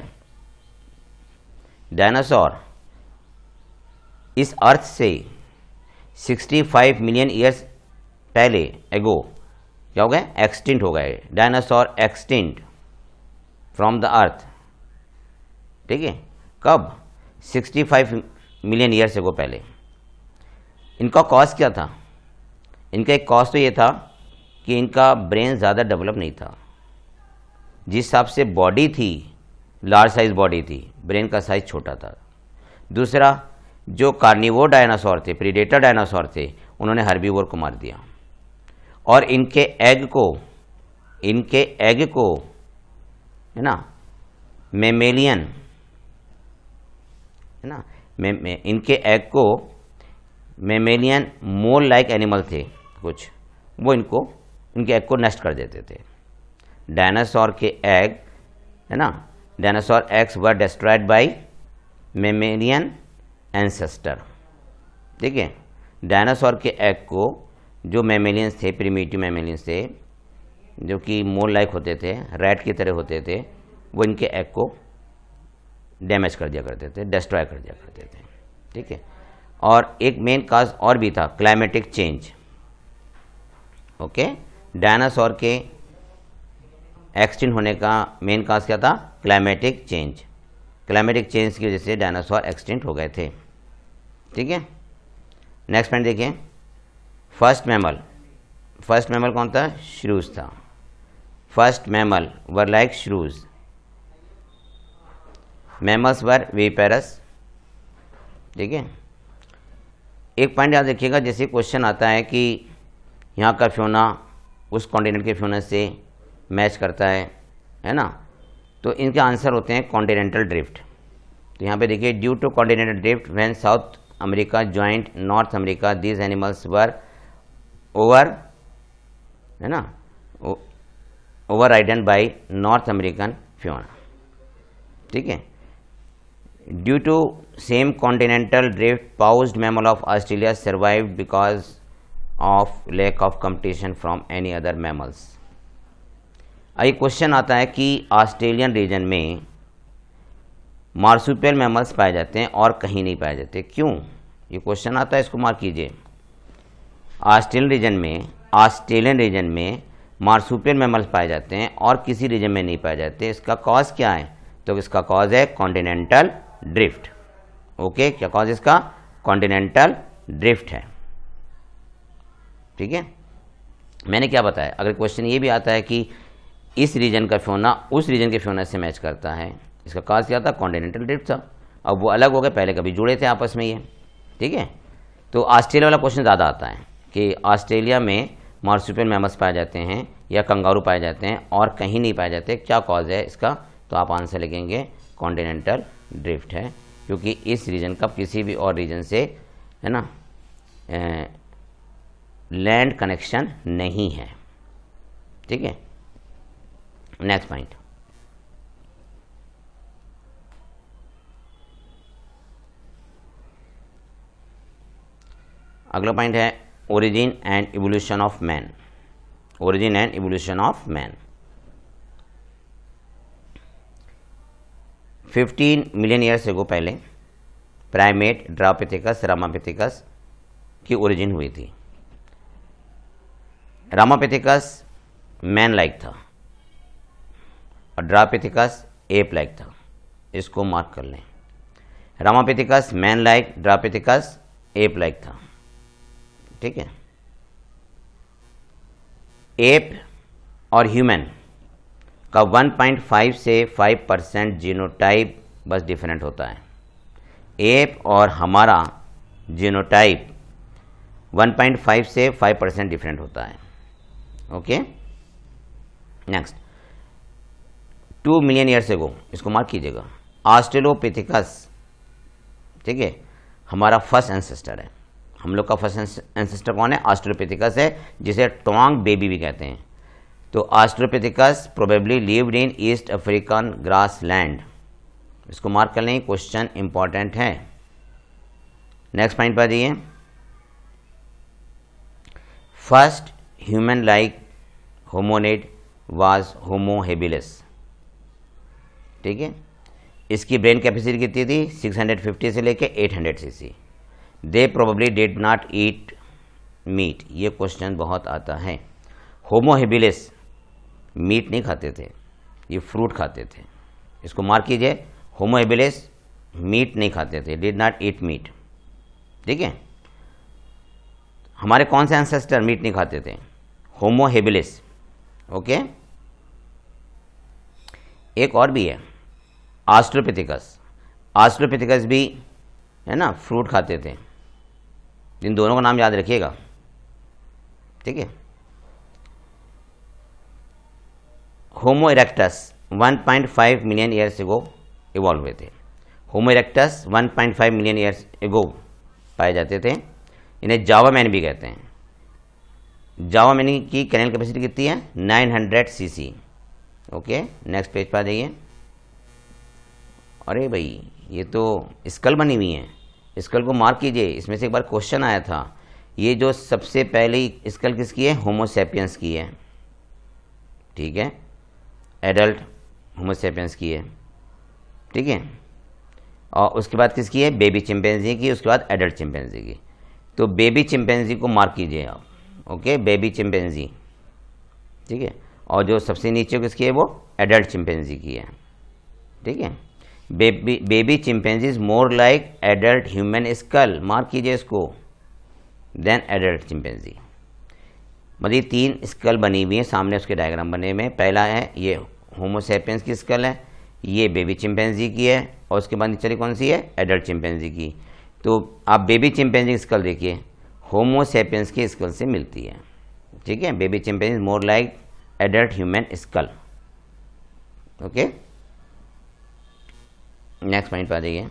डायनासोर इस अर्थ से पैंसठ मिलियन ईयर्स पहले एगो क्या हो गए? एक्सटिंक्ट हो गए। Dinosaur extinct from the earth, ठीक है। कब? पैंसठ मिलियन ईयर्स एगो पहले। इनका कॉज क्या था? इनका एक कॉज तो ये था कि इनका ब्रेन ज़्यादा डेवलप नहीं था। जिस हिसाब से बॉडी थी, लार्ज साइज बॉडी थी, ब्रेन का साइज छोटा था। दूसरा, जो कार्निवोर डायनासोर थे, प्रीडेटर डायनासोर थे, उन्होंने हर्बीवोर को मार दिया। और इनके एग को इनके एग को है ना मेमेलियन है ना मे, मे, इनके एग को मेमेलियन मोल लाइक एनिमल थे कुछ, वो इनको इनके एग को नष्ट कर देते थे। डायनासोर के एग है ना dinosaur eggs were destroyed by mammalian ancestor, ठीक है। डायनासोर के एग को जो मेमेलियंस थे, प्रीमिटिव मेमेलियंस थे, जो कि मोल लाइक होते थे, रैट की तरह होते थे, वो इनके एग को डैमेज कर दिया करते थे, डिस्ट्रॉय कर दिया करते थे, ठीक है। और एक मेन काज और भी था, क्लाइमेटिक चेंज। ओके, डायनासोर के एक्सटिंक्ट होने का मेन काज क्या था? Climatic change. क्लाइमेटिक चेंज की वजह से डायनासोर एक्सटिंक्ट हो गए थे, ठीक है। नेक्स्ट पॉइंट देखिए, फर्स्ट मैमल। फर्स्ट मैमल कौन था? श्रूज था। First mammal were like shrews. Mammals were viviparous, ठीक है। एक पॉइंट याद रखिएगा, जैसे क्वेश्चन आता है कि यहाँ का फ्योना उस कॉन्टिनेंट के फ्योना से मैच करता है है ना, तो इनके आंसर होते हैं कॉन्टिनेंटल ड्रिफ्ट। तो यहाँ पे देखिए, due to continental drift when South America joined North America these animals were over है ना overridden by North American fauna, ठीक है। Due to same continental drift pouched mammal of Australia survived because of lack of competition from any other mammals. ये question आता है कि Australian region में marsupial mammals पाए जाते हैं और कहीं नहीं पाए जाते, क्यों? ये क्वेश्चन आता है, इसको मार्क कीजिए। ऑस्ट्रेलियन रीजन में ऑस्ट्रेलियन रीजन में मार्सुपियल मैमल्स पाए जाते हैं और किसी रीजन में नहीं पाए जाते, इसका कॉज क्या है? तो इसका कॉज है कॉन्टिनेंटल ड्रिफ्ट। ओके, क्या कॉज इसका? कॉन्टिनेंटल ड्रिफ्ट है। ठीक है, मैंने क्या बताया, अगर क्वेश्चन ये भी आता है कि इस रीजन का फ्योना उस रीजन के फ्योना से मैच करता है, इसका कॉज क्या था? कॉन्टिनेंटल ड्रिफ्ट था। अब वो अलग हो गए, पहले कभी जुड़े थे आपस में ये। ठीक है, तो ऑस्ट्रेलिया वाला क्वेश्चन ज़्यादा आता है कि ऑस्ट्रेलिया में मार्सुपियल मैमल्स पाए जाते हैं या कंगारू पाए जाते हैं और कहीं नहीं पाए जाते, क्या कॉज है इसका? तो आप आंसर लिखेंगे कॉन्टिनेंटल ड्रिफ्ट है, क्योंकि इस रीजन का किसी भी और रीजन से, है ना, लैंड कनेक्शन नहीं है। ठीक है, नेक्स्ट पॉइंट, अगला पॉइंट है origin and evolution of man. Origin and evolution of man. Fifteen million years ago पहले प्राइमेट ड्रायोपिथेकस रामापिथेकस की ओरिजिन हुई थी। रामापिथेकस मैन लाइक था और ड्रायोपिथेकस एप लाइक था, इसको मार्क कर लें। Ramapithecus man like, Dryopithecus ape like था। ठीक है, एप और ह्यूमन का वन पॉइंट फाइव से फाइव परसेंट जीनोटाइप बस डिफरेंट होता है। एप और हमारा जीनोटाइप वन पॉइंट फाइव से फाइव परसेंट डिफरेंट होता है। Okay, next, two million years ago, इसको मार्क कीजिएगा, ऑस्ट्रेलोपिथेकस, ठीक है, हमारा फर्स्ट एंसेस्टर है। हम लोग का फर्स्ट एंसेस्टर कौन है? ऑस्ट्रेलोपिथेकस है, जिसे टोंग बेबी भी कहते हैं। तो Australopithecus probably lived in East African grassland, इसको मार्क कर लें, क्वेश्चन इंपॉर्टेंट है। नेक्स्ट पॉइंट पर जाइए, first human like hominid was Homo habilis. ठीक है, इसकी ब्रेन कैपेसिटी कितनी थी? सिक्स हंड्रेड फिफ्टी से लेके eight hundred cc. They probably did not eat meat, ये क्वेश्चन बहुत आता है। होमो हेबिलिस मीट नहीं खाते थे, ये फ्रूट खाते थे, इसको मार्क कीजिए, होमो हेबिलिस मीट नहीं खाते थे, डिड नॉट ईट मीट। ठीक है, हमारे कौन से एंसेस्टर मीट नहीं खाते थे? होमो हेबिलिस। ओके, एक और भी है ऑस्ट्रेलोपिथेकस। ऑस्ट्रेलोपिथेकस भी, है ना, फ्रूट खाते थे। इन दोनों का नाम याद रखिएगा। ठीक है, Homo erectus one point five million years ago evolve हुए थे। Homo erectus one point five million years ago पाए जाते थे। इन्हें जावा मैन भी कहते हैं। जावा मैन की कैनल कैपेसिटी कितनी है? Nine hundred cc. Okay, next page पर आ जाइए। अरे भाई, ये तो स्कल बनी हुई है, स्कल को मार्क कीजिए, इसमें से एक बार क्वेश्चन आया था। ये जो सबसे पहले स्कल किसकी है? होमो सैपियंस की है। ठीक है, एडल्ट होमो सैपियंस की है। ठीक है, और उसके बाद किसकी है? बेबी चिंपैंजी की, उसके बाद एडल्ट चिंपैंजी की। तो बेबी चिंपैंजी को मार्क कीजिए आप। Okay, baby chimpanzee. ठीक है, और जो सबसे नीचे किसकी है? वो एडल्ट चिंपैंजी की है। ठीक है, baby baby chimpanzee is more like adult human skull, mark कीजिए इसको, देन एडल्ट चिंपैंजी। मतलब तीन स्कल बनी हुई है, सामने उसके डायग्राम बने हुए हैं। पहला है ये होमो सैपियंस की स्कल है, ये बेबी चिंपैंजी की है, और उसके बाद नीचे कौन सी है? एडल्ट चिंपैंजी की। तो आप बेबी चिंपैंजी की स्कल देखिए, होमो सैपियंस की स्कल से मिलती है। ठीक है, baby chimpanzee is more like adult human skull. Okay, next point पर आ जाइए।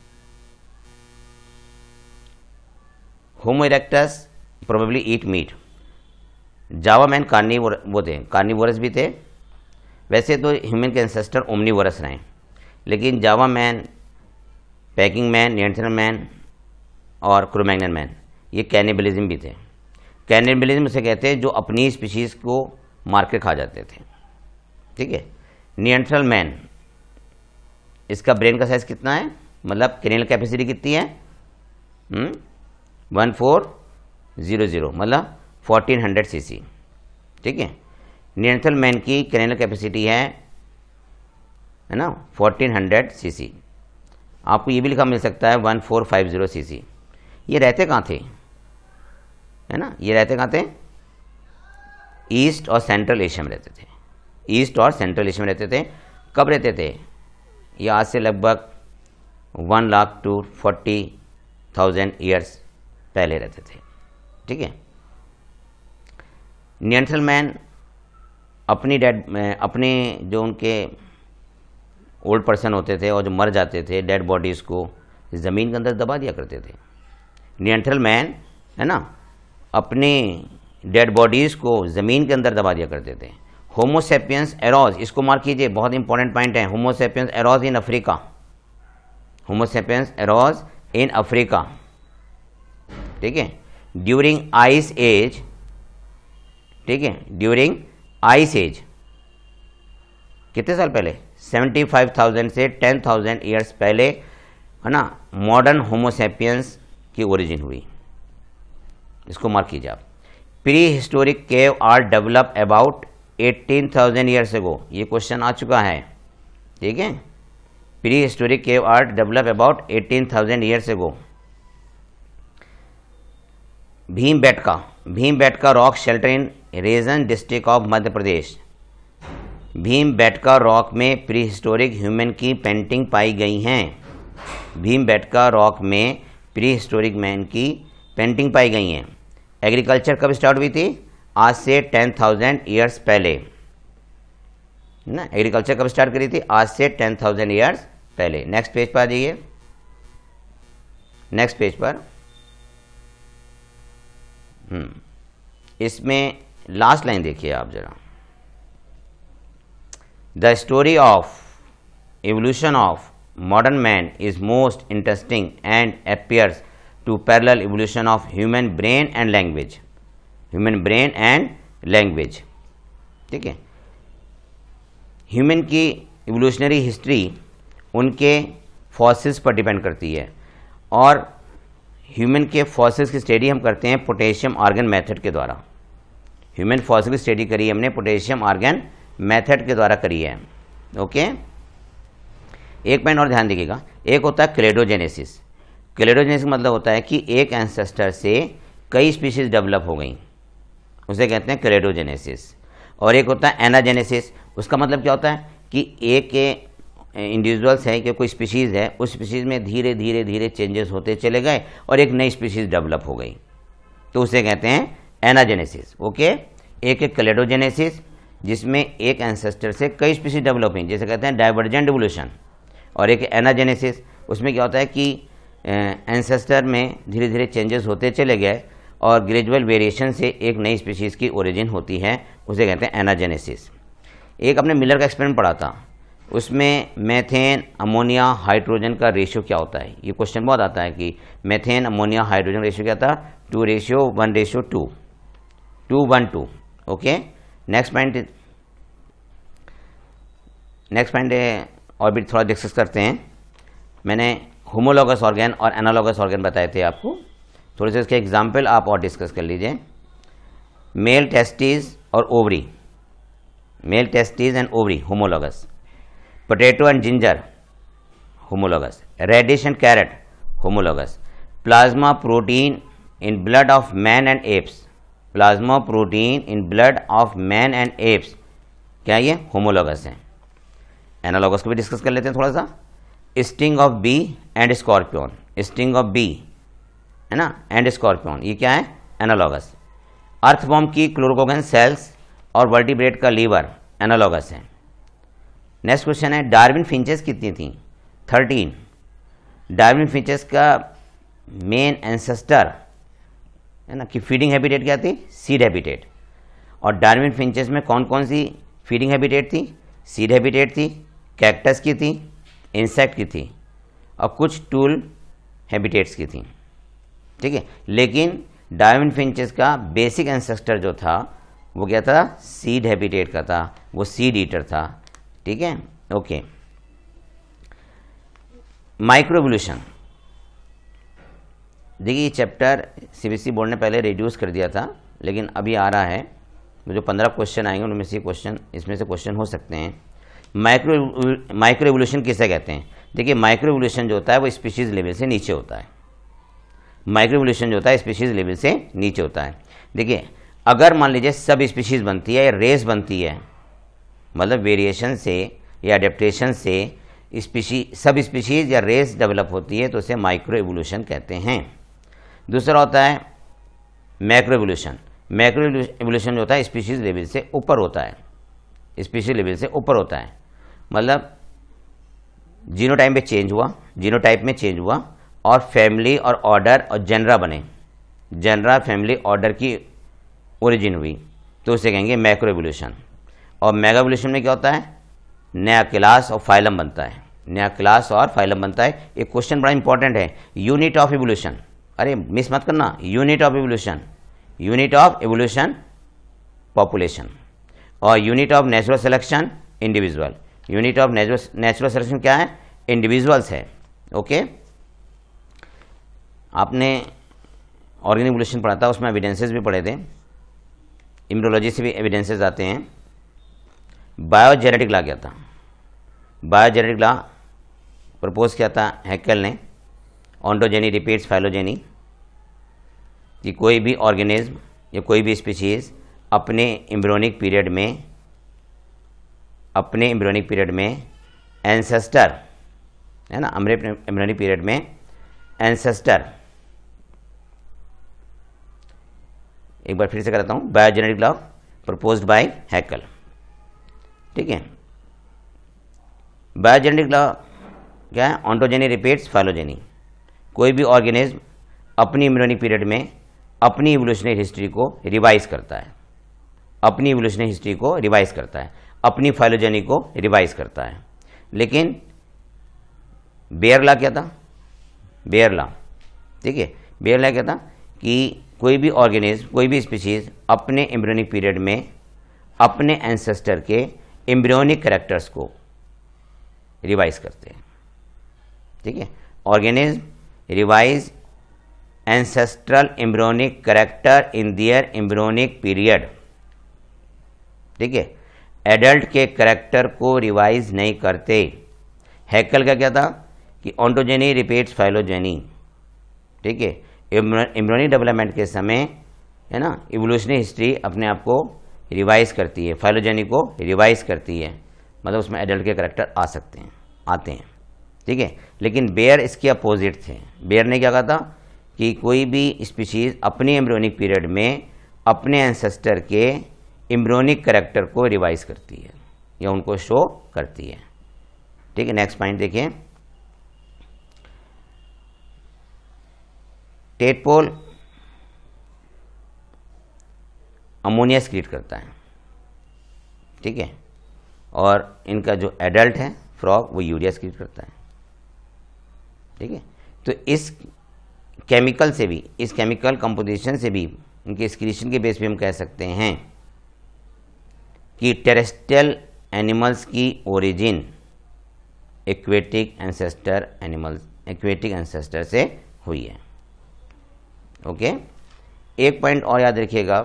Homo erectus probably eat meat. Java man carnivore वो थे, कार्निवोरस भी थे। वैसे तो ह्यूमन के एंसेस्टर ओमनीवोरस रहे, लेकिन जावा मैन, पैकिंग मैन, नियंत्रण मैन और क्रोमैग्नन मैन ये कैनिबलिज्म भी थे। कैनिबलिज्म से कहते हैं जो अपनी स्पीशीज़ को मार के खा जाते थे। ठीक है, नियंत्रण मैन, इसका ब्रेन का साइज कितना है? मतलब क्रेनियल कैपेसिटी कितनी है? वन फोर जीरो जीरो, मतलब फोर्टीन हंड्रेड सी सी। ठीक है, नियंत्रण मैन की क्रेनियल कैपेसिटी है है ना फोर्टीन हंड्रेड सीसी। आपको ये भी लिखा मिल सकता है one four five zero cc. ये रहते कहाँ थे, है ना, ये रहते कहाँ थे, ईस्ट और सेंट्रल एशिया में रहते थे, ईस्ट और सेंट्रल एशिया में रहते थे। कब रहते थे, ये आज से लगभग one lakh two forty thousand years पहले रहते थे। ठीक है, नियंत्रण मैन अपनी डेड अपने जो उनके ओल्ड पर्सन होते थे और जो मर जाते थे डेड बॉडीज़ को ज़मीन के अंदर दबा दिया करते थे। नियंत्रण मैन है ना अपने डेड बॉडीज़ को ज़मीन के अंदर दबा दिया करते थे। होमोसेपियंस एरोज, इसको मार्क कीजिए, बहुत इंपॉर्टेंट पॉइंट है। Homo sapiens arose in Africa, Homo sapiens arose in Africa. ठीक है, ड्यूरिंग आइस एज, ठीक है, ड्यूरिंग आइस एज कितने साल पहले, सेवेंटी फाइव थाउजेंड से टेन थाउजेंड ईयर्स पहले, है ना, मॉडर्न होमोसेपियंस की ओरिजिन हुई। इसको मार्क कीजिए आप। Prehistoric cave are develop about eighteen thousand years ago, ये क्वेश्चन आ चुका है। ठीक है, prehistoric cave are develop about eighteen thousand years ago. Bhimbetka, Bhimbetka rock shelter in Raisen district of Madhya Pradesh. Bhimbetka rock में प्री हिस्टोरिक ह्यूमन की पेंटिंग पाई गई हैं। भीमबेटका रॉक में प्री हिस्टोरिक मैन की पेंटिंग पाई गई हैं। एग्रीकल्चर कब स्टार्ट हुई थी, आज से टेन थाउजेंड ईयर्स पहले, ना, एग्रीकल्चर कब स्टार्ट करी थी, आज से टेन थाउजेंड ईयर्स पहले। नेक्स्ट पेज पर आ जाइए, नेक्स्ट पेज पर। हम्म इसमें लास्ट लाइन देखिए आप जरा। The story of evolution of modern man is most interesting and appears to parallel evolution of human brain and language, human brain and language। ठीक है, ह्यूमन की इवोल्यूशनरी हिस्ट्री उनके fossils पर डिपेंड करती है, और ह्यूमन के फॉसिल्स की स्टडी हम करते हैं पोटेशियम आर्गन मेथड के द्वारा। ह्यूमन फॉसिल की स्टडी करी हमने पोटेशियम आर्गन मेथड के द्वारा करी है। ओके, एक पॉइंट और ध्यान दीजिएगा, एक होता है क्लेडोजेनेसिस। क्लेडोजेनेसिस मतलब होता है कि एक एंसेस्टर से कई स्पीशीज डेवलप हो गई, उसे कहते हैं क्लेडोजेनेसिस। और एक होता है एनाजेनेसिस, उसका मतलब क्या होता है कि एक के इंडिविजुअल्स है कि कोई स्पीशीज़ है, उस स्पीशीज़ में धीरे धीरे धीरे चेंजेस होते चले गए और एक नई स्पीशीज़ डेवलप हो गई, तो उसे कहते हैं एनाजेनेसिस। ओके, एक एक क्लेडोजेनेसिस जिसमें एक एंसेस्टर से कई स्पीशीज डेवलप हुई, जैसे कहते हैं डाइवर्जेंट इवोल्यूशन। और एक एनाजेनेसिस, उसमें क्या होता है कि एंसेस्टर में धीरे धीरे चेंजेस होते चले गए और ग्रेजुअल वेरिएशन से एक नई स्पीशीज़ की ओरिजिन होती है, उसे कहते हैं एनाजेनेसिस। एक आपने मिलर का एक्सपेरिमेंट पढ़ा था, उसमें मेथेन अमोनिया हाइड्रोजन का रेशियो क्या होता है, ये क्वेश्चन बहुत आता है कि मेथेन अमोनिया हाइड्रोजन रेशियो क्या था, two ratio one ratio two two one two. Okay, next point next point और भी थोड़ा डिस्कस करते हैं। मैंने होमोलॉगस ऑर्गन और एनालॉगस ऑर्गन बताए थे आपको, थोड़े से इसके एग्जाम्पल आप और डिस्कस कर लीजिए। मेल टेस्टिस और ovary, male testis and ovary homologous. Potato and ginger homologous. Radish and carrot homologous. Plasma protein in blood of man and apes, plasma protein in blood of man and apes, क्या ये homologous हैं। Analogous को भी discuss कर लेते हैं थोड़ा सा। Sting of bee and scorpion, sting of bee है ना एंड स्कॉर्पियन, ये क्या है, एनालॉगस। अर्थवॉर्म की क्लोरोकोगन सेल्स और वर्टिब्रेट का लीवर एनालॉगस है। नेक्स्ट क्वेश्चन है, डार्विन फिंचेस कितनी थी, थर्टीन। डार्विन फिंचेस का मेन एंसेस्टर है ना कि फीडिंग हैबिटेट क्या थी, सीड हैबिटेट। और डार्विन फिंचेस में कौन कौन सी फीडिंग हैबिटेट थी, सीड हैबिटेट थी, कैक्टस की थी, इंसेक्ट की थी, और कुछ टूल हैबिटेट्स की थी। ठीक है, लेकिन डार्विन फिंचेस का बेसिक एंसेस्टर जो था वो क्या था, सीड हैबिटेट का था, वो सीड ईटर था। ठीक है, ओके। माइक्रो इवोल्यूशन, देखिए ये चैप्टर सीबीएसई बोर्ड ने पहले रिड्यूस कर दिया था, लेकिन अभी आ रहा है तो जो पंद्रह क्वेश्चन आएंगे उनमें से क्वेश्चन इसमें से क्वेश्चन हो सकते हैं। माइक्रो माइक्रो एवोल्यूशन किसे कहते हैं? देखिए माइक्रो एवोल्यूशन जो होता है वो स्पीशीज लेवल से नीचे होता है। माइक्रो एवोल्यूशन जो होता है स्पीशीज लेवल से नीचे होता है। देखिए अगर मान लीजिए सब स्पीशीज बनती है या रेस बनती है, मतलब वेरिएशन से या एडेप्टेशन से स्पीशी सब स्पीशीज या रेस डेवलप होती है तो उसे माइक्रो एवोल्यूशन कहते हैं। दूसरा होता है मैक्रो एवोल्यूशन। मैक्रो एवोल्यूशन जो होता है स्पीशीज लेवल से ऊपर होता है, स्पीशीज लेवल से ऊपर होता है, मतलब जीनोटाइप में चेंज हुआ, जीनोटाइप में चेंज हुआ और फैमिली और ऑर्डर और जेनरा बने, जेनरा फैमिली ऑर्डर की ओरिजिन हुई, तो उसे कहेंगे मैक्रो एवोल्यूशन। और मेगा एवोल्यूशन में क्या होता है? नया क्लास और फाइलम बनता है, नया क्लास और फाइलम बनता है। एक क्वेश्चन बड़ा इंपॉर्टेंट है, यूनिट ऑफ एवोल्यूशन, अरे मिस मत करना, unit of evolution, unit of evolution population, और unit of natural selection individual. Unit of natural selection क्या है? इंडिविजुअल्स है। ओके, आपने ऑर्गेनिक एवोल्यूशन पढ़ा था, उसमें एविडेंसेस भी पढ़े थे, इम्यूनोलॉजी से भी एविडेंसेस आते हैं। बायोजेनेटिक लॉ क्या था? बायोजेनेटिक लॉ प्रपोज किया था हैकेल ने, ऑन्टोजेनी रिपीट्स फाइलोजेनी, कि कोई भी ऑर्गेनिज्म या कोई भी स्पीशीज अपने एम्ब्रियोनिक पीरियड में अपने एम्ब्रियोनिक पीरियड में एंसेस्टर है ना, एम्ब्रियोनिक पीरियड में एंसेस्टर, एक बार फिर से कराता हूँ, biogenetic law proposed by Haeckel. ठीक है, बायोजेनेटिक लॉ क्या है? ऑन्टोजेनी रिपीट्स फाइलोजेनी, कोई भी ऑर्गेनिज्म अपनी एम्ब्रियोनिक पीरियड में अपनी इवोल्यूशनरी हिस्ट्री को रिवाइज करता है, अपनी इवोल्यूशनरी हिस्ट्री को रिवाइज करता है, अपनी फाइलोजेनी को रिवाइज करता है। लेकिन बेयर लॉ क्या था? बेयर लॉ, ठीक है, बेयर लॉ क्या था कि कोई भी ऑर्गेनिज्म, कोई भी स्पीशीज अपने एम्ब्रियोनिक पीरियड में अपने एंसेस्टर के एम्ब्रियोनिक कैरेक्टर्स को रिवाइज करते हैं। ठीक है, organism revise ancestral embryonic character in their embryonic period. ठीक है, एडल्ट के कैरेक्टर को रिवाइज नहीं करते। हैकेल का क्या था कि ऑन्टोजेनी रिपीट्स फाइलोजेनी। ठीक है, एम्ब्रियोनिक डेवलपमेंट के समय है ना, इवोल्यूशनरी हिस्ट्री अपने आप को रिवाइज करती है, फाइलोजेनी को रिवाइज करती है, मतलब उसमें एडल्ट के कैरेक्टर आ सकते हैं, आते हैं। ठीक है, लेकिन बेयर इसके अपोजिट थे। बेयर ने क्या कहा था कि कोई भी स्पीशीज अपनी एम्ब्रियोनिक पीरियड में अपने एंसेस्टर के एम्ब्रियोनिक कैरेक्टर को रिवाइज करती है या उनको शो करती है। ठीक है, नेक्स्ट पॉइंट देखिए, टेडपोल अमोनिया एक्सक्रीट करता है। ठीक है, और इनका जो एडल्ट है फ्रॉग वो यूरिया एक्सक्रीट करता है। ठीक है, तो इस केमिकल से भी, इस केमिकल कंपोजिशन से भी, इनके एक्सक्रीशन के बेस पे हम कह सकते हैं कि टेरेस्ट्रियल एनिमल्स की origin aquatic ancestor animals aquatic ancestor से हुई है। ओके, एक पॉइंट और याद रखिएगा,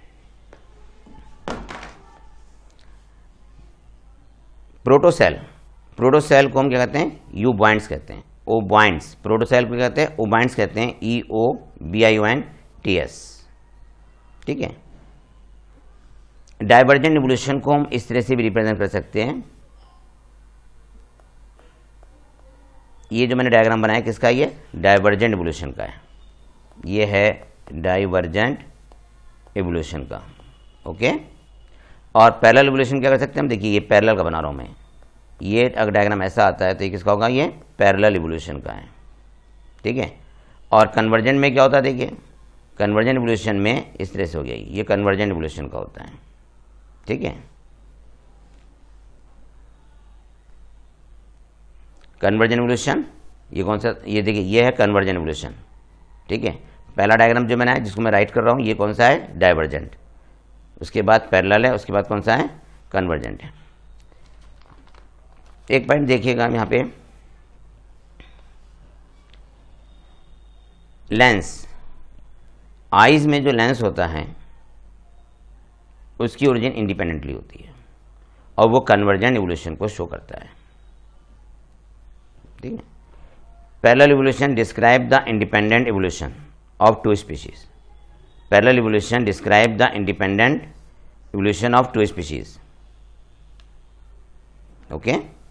प्रोटोसेल, प्रोटोसेल को हम क्या कहते हैं? यूबॉइंट्स कहते हैं, ओबॉइंट्स। प्रोटोसेल को कहते हैं ओबॉइंट्स कहते हैं, E O B I O N T S. ठीक है, डाइवर्जेंट इवोल्यूशन को हम इस तरह से भी रिप्रेजेंट कर सकते हैं। ये जो मैंने डायग्राम बनाया किसका? ये डाइवर्जेंट इवोल्यूशन का है, ये है डाइवर्जेंट इवोल्यूशन का। ओके, और पैरेलल इवोल्यूशन क्या कर सकते हैं हम? देखिए ये पैरेलल का बना रहा हूं मैं, ये अगर डायग्राम ऐसा आता है तो ये किसका होगा? ये पैरेलल इवोल्यूशन का है। ठीक है, और कन्वर्जेंट में क्या होता है? देखिए कन्वर्जेंट इवोल्यूशन में इस तरह से हो गया, ये कन्वर्जेंट इवोल्यूशन का होता है। ठीक है, कन्वर्जेंट इवोल्यूशन ये कौन सा? ये देखिए ये है कन्वर्जेंट इवोल्यूशन। ठीक है, पहला डायग्राम जो मैंने जिसको मैं राइट कर रहा हूँ ये कौन सा है? डाइवर्जेंट। उसके बाद पैरेलल है, उसके बाद कौन सा है? कन्वर्जेंट है। एक पॉइंट देखिएगा यहाँ पे, लेंस, आईज में जो लेंस होता है उसकी ओरिजिन इंडिपेंडेंटली होती है और वो कन्वर्जेंट इवोल्यूशन को शो करता है। ठीक है। Parallel evolution describe the independent evolution of two species. Parallel evolution describe the independent evolution of two species. Okay,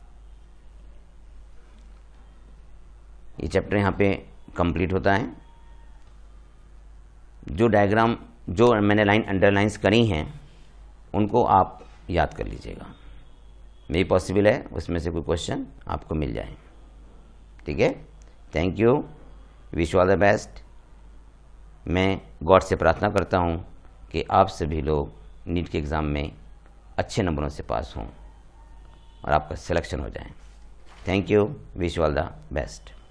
ये चैप्टर यहाँ पे कंप्लीट होता है। जो डायग्राम जो मैंने लाइन अंडरलाइंस करी हैं उनको आप याद कर लीजिएगा, मेरी पॉसिबल है उसमें से कोई क्वेश्चन आपको मिल जाए। ठीक है, thank you, wish all the best. मैं गॉड से प्रार्थना करता हूँ कि आप सभी लोग नीट के एग्ज़ाम में अच्छे नंबरों से पास हों और आपका सिलेक्शन हो जाए। Thank you, wish all the best.